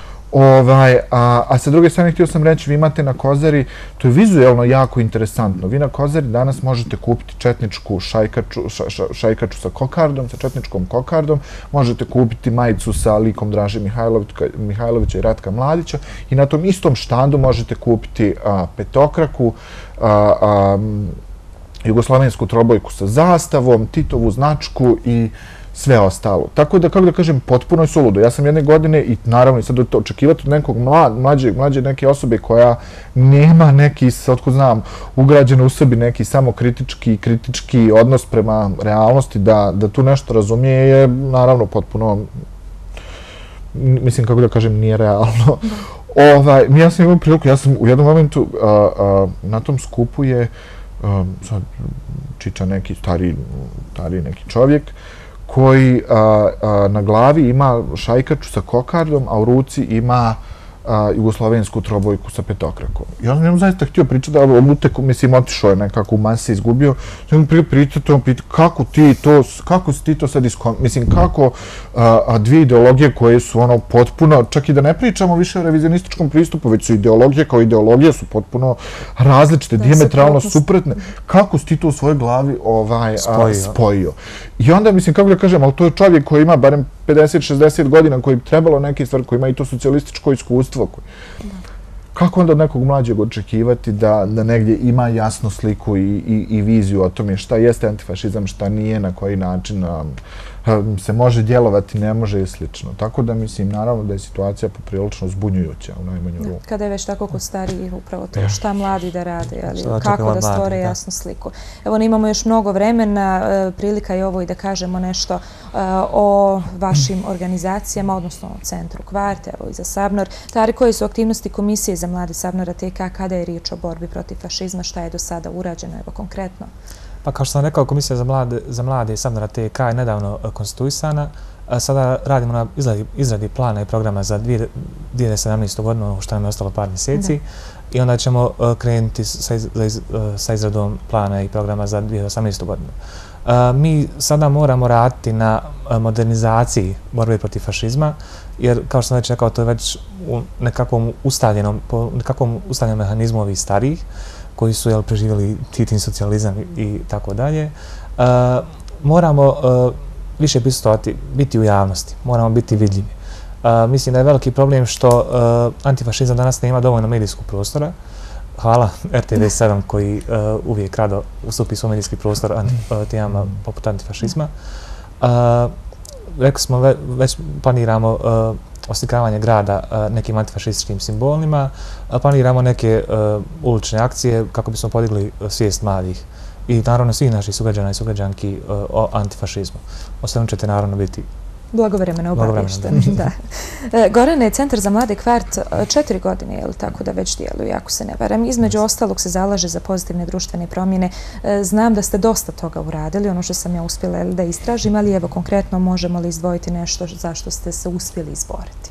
Ovaj, a, a sa druge strane, htio sam reći, vi imate na Kozari, to je vizuelno jako interesantno. Vi na Kozari danas možete kupiti četničku šajkaču, ša, ša, šajkaču sa kokardom, sa četničkom kokardom, možete kupiti majicu sa likom Draže Mihajlovića i Ratka Mladića i na tom istom štandu možete kupiti a, petokraku, a, a, jugoslavensku trobojku sa zastavom, Titovu značku i sve ostalo. Tako da, kako da kažem, potpuno je suludo. Ja sam jedne godine i naravno i sad očekivati od nekog mlađe, mlađe neke osobe koja nema neki, otkud znam, ugrađeno u sebi neki samokritički, kritički odnos prema realnosti, da, da tu nešto razumije je naravno potpuno, mislim, kako da kažem, nije realno. Ovaj, ja sam imao priliku, ja sam u jednom momentu a, a, na tom skupu je a, sad, čiča neki stari, stari neki čovjek koji a, a, na glavi ima šajkaču sa kokardom, a u ruci ima a, jugoslovensku trobojku sa petokrakom. Ja sam njemu zaista htio pričati da Lutek, mislim, otišao je nekako u masi, izgubio. Ja sam prije pričati, on pita kako ti to, kako si ti to sad iskom... Mislim, kako a, a, dvije ideologije koje su ono potpuno, čak i da ne pričamo više o revizionističkom pristupu, već su ideologije kao ideologije su potpuno različite, diametralno suprotne. Kako si ti to u svojoj glavi ovaj, a, spojio. spojio? I onda, mislim, kako da kažem, ali to je čovjek koji ima barem pedeset šezdeset godina, koji bi trebalo neke stvari, koji ima i to socijalističko iskustvo. Koji... Kako onda od nekog mlađeg očekivati da, da negdje ima jasnu sliku i, i, i viziju o tome šta jeste antifašizam, šta nije, na koji način a, a, se može djelovati, ne može i slično. Tako da mislim, naravno da je situacija poprilično zbunjujuća u najmanju ruku. Kada je već tako kod stariji upravo to, šta mladi da rade, ali kako da stvore jasnu sliku. Evo, imamo još mnogo vremena, prilika je ovo i da kažemo nešto o vašim organizacijama, odnosno o Centru Kvart, evo i za Sabnor. Tari, koje su aktivnosti Komisije za mlade Sabnora T K kada je riječ o borbi protiv fašizma, šta je do sada urađeno, evo konkretno? Pa kao što sam rekao, Komisija za mlade, za mlade Sabnora T K je nedavno konstituisana. Sada radimo na izradi, izradi plana i programa za dvije tisuće sedamnaestu. godinu, što nam je ostalo par mjeseci. Da. I onda ćemo krenuti sa, iz, sa izradom plana i programa za dvije tisuće osamnaestu. godinu. Mi sada moramo raditi na modernizaciji borbe protiv fašizma, jer, kao što sam već rekao, to je već u nekakvom ustaljenom, po nekakvom ustaljenom mehanizmu ovih starijih, koji su jel, preživjeli Titin socijalizam i tako dalje. Moramo uh, više prisustvovati, biti u javnosti, moramo biti vidljivi. Uh, mislim da je veliki problem što uh, antifašizam danas nema dovoljno medijskog prostora. hvala R T V sedam koji uh, uvijek rado ustupi svoj medijski prostor anti, uh, temama poput antifašizma. Uh, rekli smo, ve, već planiramo uh, oslikavanje grada uh, nekim antifašističkim simbolima, uh, planiramo neke uh, ulične akcije kako bismo podigli uh, svijest mladih i naravno svih naših sugrađana i sugrađanki uh, o antifašizmu. O svemu ćete naravno biti blagovremeno obavješteni. Da. Gorane, Centar za mlade Kvart četiri godine, je li tako da već djeluje, ako se ne varam. Između ostalog se zalaže za pozitivne društvene promjene. Znam da ste dosta toga uradili, ono što sam ja uspjela da istražim, ali evo konkretno možemo li izdvojiti nešto zašto ste se uspjeli izboriti?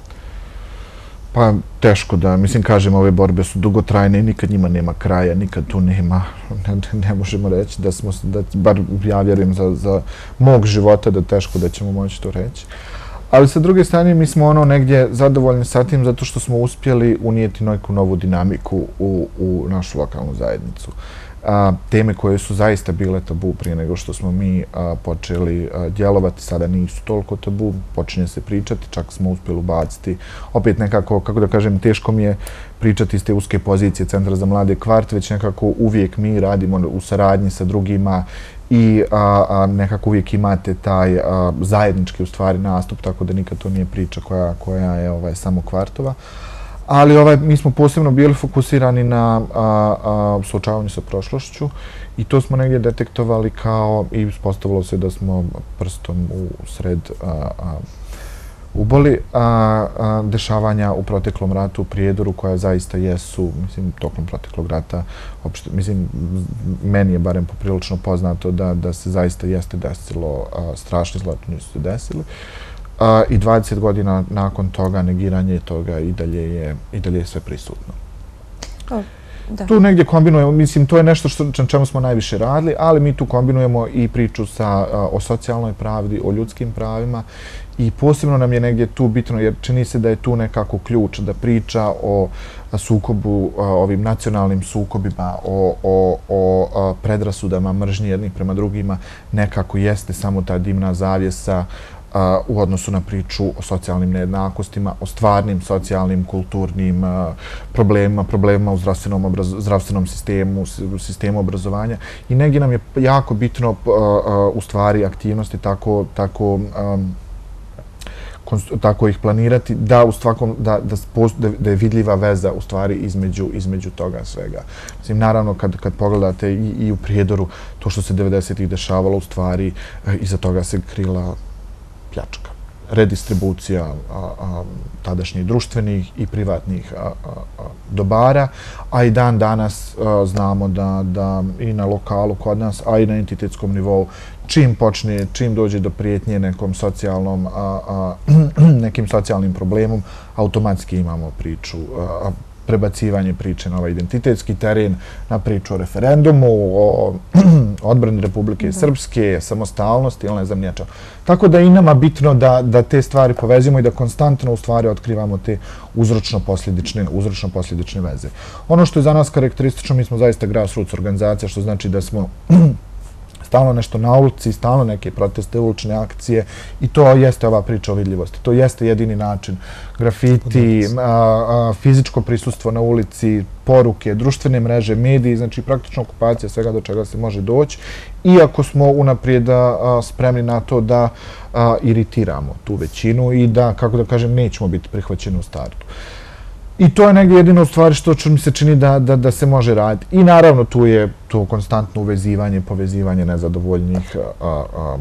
Pa teško da, mislim, kažem, ove borbe su dugotrajne i nikad njima nema kraja, nikad tu nema, ne, ne možemo reći da smo, da, bar ja vjerujem za, za mog života da teško da ćemo moći to reći. Ali sa druge strane mi smo ono negdje zadovoljni sa tim zato što smo uspjeli unijeti neku novu dinamiku u, u našu lokalnu zajednicu. A, teme koje su zaista bile tabu prije nego što smo mi a, počeli a, djelovati, sada nisu toliko tabu, počinje se pričati, čak smo uspjeli ubaciti. Opet nekako, kako da kažem, teško mi je pričati iz te uske pozicije Centra za mlade Kvart, već nekako uvijek mi radimo u saradnji sa drugima i a, a, nekako uvijek imate taj a, zajednički u stvari nastup, tako da nikad to nije priča koja, koja je ovaj, samo Kvartova. Ali ovaj, mi smo posebno bili fokusirani na a, a, suočavanju sa prošlošću i to smo negdje detektovali kao i ispostavilo se da smo prstom u sred a, a, uboli a, a, dešavanja u proteklom ratu u Prijedoru koja zaista jesu, mislim, tokom proteklog rata, opšte, mislim, meni je barem poprilično poznato da, da se zaista jeste desilo, a, strašni zločini su se desili. Uh, i dvadeset godina nakon toga negiranje toga i dalje je, i dalje je sve prisutno. Oh, da. Tu negdje kombinujemo, mislim, to je nešto što, na čemu smo najviše radili, ali mi tu kombinujemo i priču sa, uh, o socijalnoj pravdi, o ljudskim pravima i posebno nam je negdje tu bitno, jer čini se da je tu nekako ključ da priča o sukobu, uh, ovim nacionalnim sukobima, o, o, o uh, predrasudama, mržnji jednih prema drugima, nekako jeste samo ta dimna zavjesa Uh, u odnosu na priču o socijalnim nejednakostima, o stvarnim socijalnim, kulturnim uh, problemima, problemima u zdravstvenom, obraz, zdravstvenom sistemu, sistemu obrazovanja. I negdje nam je jako bitno uh, uh, u stvari aktivnosti tako, tako, um, tako ih planirati, da, u stvakom, da, da, da je vidljiva veza u stvari između, između toga svega. Mislim, naravno, kad, kad pogledate i, i u Prijedoru, to što se devedesetih dešavalo, u stvari, uh, iza toga se krila pljačka, redistribucija a, a, tadašnjih društvenih i privatnih a, a, a, dobara, a i dan danas a, znamo da, da i na lokalu kod nas, a i na entitetskom nivou, čim počne, čim dođe do prijetnje nekom socijalnom, a, a, nekim socijalnim problemom, automatski imamo priču, a, prebacivanje priče na ovaj identitetski teren, na priču o referendumu, o odbrani Republike da. Srpske, samostalnosti ili ne znam niječo. Tako da i nama bitno da, da te stvari povezimo i da konstantno u stvari otkrivamo te uzročno-posljedične uzročno-posljedične veze. Ono što je za nas karakteristično, mi smo zaista grassroots organizacija, što znači da smo stalno nešto na ulici, stalno neke proteste, ulične akcije i to jeste ova priča o vidljivosti. To jeste jedini način. Grafiti, a, a, fizičko prisustvo na ulici, poruke, društvene mreže, mediji, znači praktično okupacija svega do čega se može doći. Iako smo unaprijed a, spremni na to da a, iritiramo tu većinu i da, kako da kažem, nećemo biti prihvaćeni u startu. I to je negdje jedino u stvari što mi se čini da, da, da se može raditi. I naravno tu je to konstantno uvezivanje, povezivanje nezadovoljnih a, a,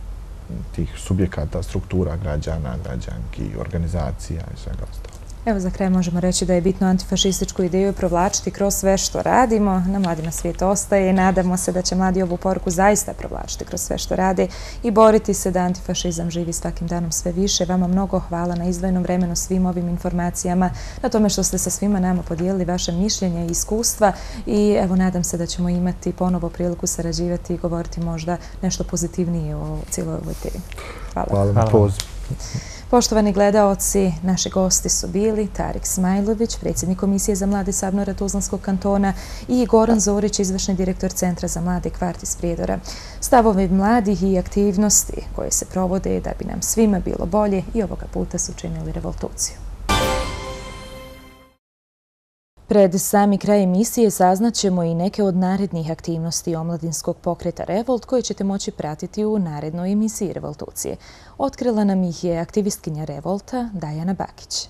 tih subjekata, struktura, građana, građanki, organizacija i svega ostalo. Evo, za kraj možemo reći da je bitno antifašističku ideju provlačiti kroz sve što radimo. Na Mladima svijet ostaje i nadamo se da će mladi ovu poruku zaista provlačiti kroz sve što rade i boriti se da antifašizam živi svakim danom sve više. Vama mnogo hvala na izdvojenom vremenu svim ovim informacijama, na tome što ste sa svima nama podijelili vaše mišljenje i iskustva i evo, nadam se da ćemo imati ponovo priliku sarađivati i govoriti možda nešto pozitivnije o cijeloj ovoj temi. Hvala. Hvala na pozivu. Poštovani gledaoci, naši gosti su bili Tarik Smajlović, predsjednik Komisije za mlade Sabnora Tuzlanskog kantona i Goran Zorić, izvršni direktor Centra za mlade Kvart iz Prijedora. Stavovi mladih i aktivnosti koje se provode da bi nam svima bilo bolje i ovoga puta su učinili revoltuciju. Pred sami kraj emisije saznaćemo i neke od narednih aktivnosti omladinskog pokreta Revolt koje ćete moći pratiti u narednoj emisiji Revoltucije. Otkrila nam ih je aktivistkinja Revolta Dajana Bakić.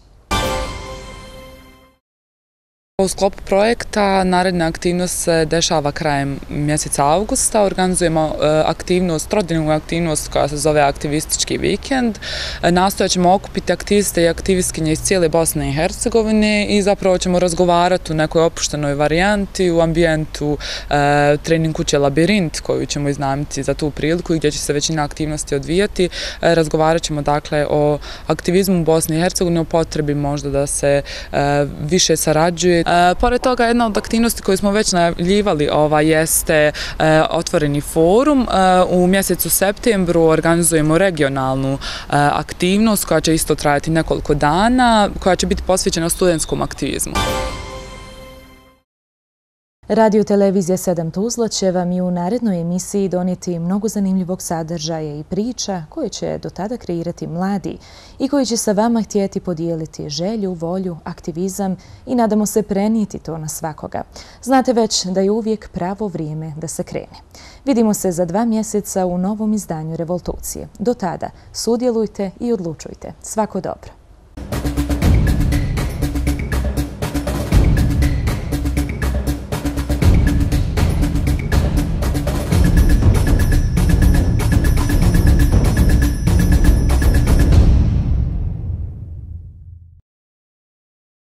U sklopu projekta naredna aktivnost se dešava krajem mjeseca avgusta. Organizujemo aktivnost, trodnevnu aktivnost koja se zove Aktivistički vikend. Nastojat ćemo okupiti aktiviste i aktivistkinje iz cijele Bosne i Hercegovine i zapravo ćemo razgovarati u nekoj opuštenoj varijanti u ambijentu trening kuće Labirint koju ćemo iznajmiti za tu priliku i gdje će se većina aktivnosti odvijati. Razgovarat ćemo dakle o aktivizmu u Bosni i Hercegovini, o potrebi možda da se više sarađuje. E, pored toga, jedna od aktivnosti koju smo već najavljivali ova, jeste e, otvoreni forum. E, u mjesecu septembru organizujemo regionalnu e, aktivnost koja će isto trajati nekoliko dana, koja će biti posvećena studentskom aktivizmu. Radio televizija sedam Tuzla će vam i u narednoj emisiji donijeti mnogo zanimljivog sadržaja i priča koje će do tada kreirati mladi i koji će sa vama htjeti podijeliti želju, volju, aktivizam i nadamo se prenijeti to na svakoga. Znate već da je uvijek pravo vrijeme da se krene. Vidimo se za dva mjeseca u novom izdanju Revoltucije. Do tada sudjelujte i odlučujte. Svako dobro.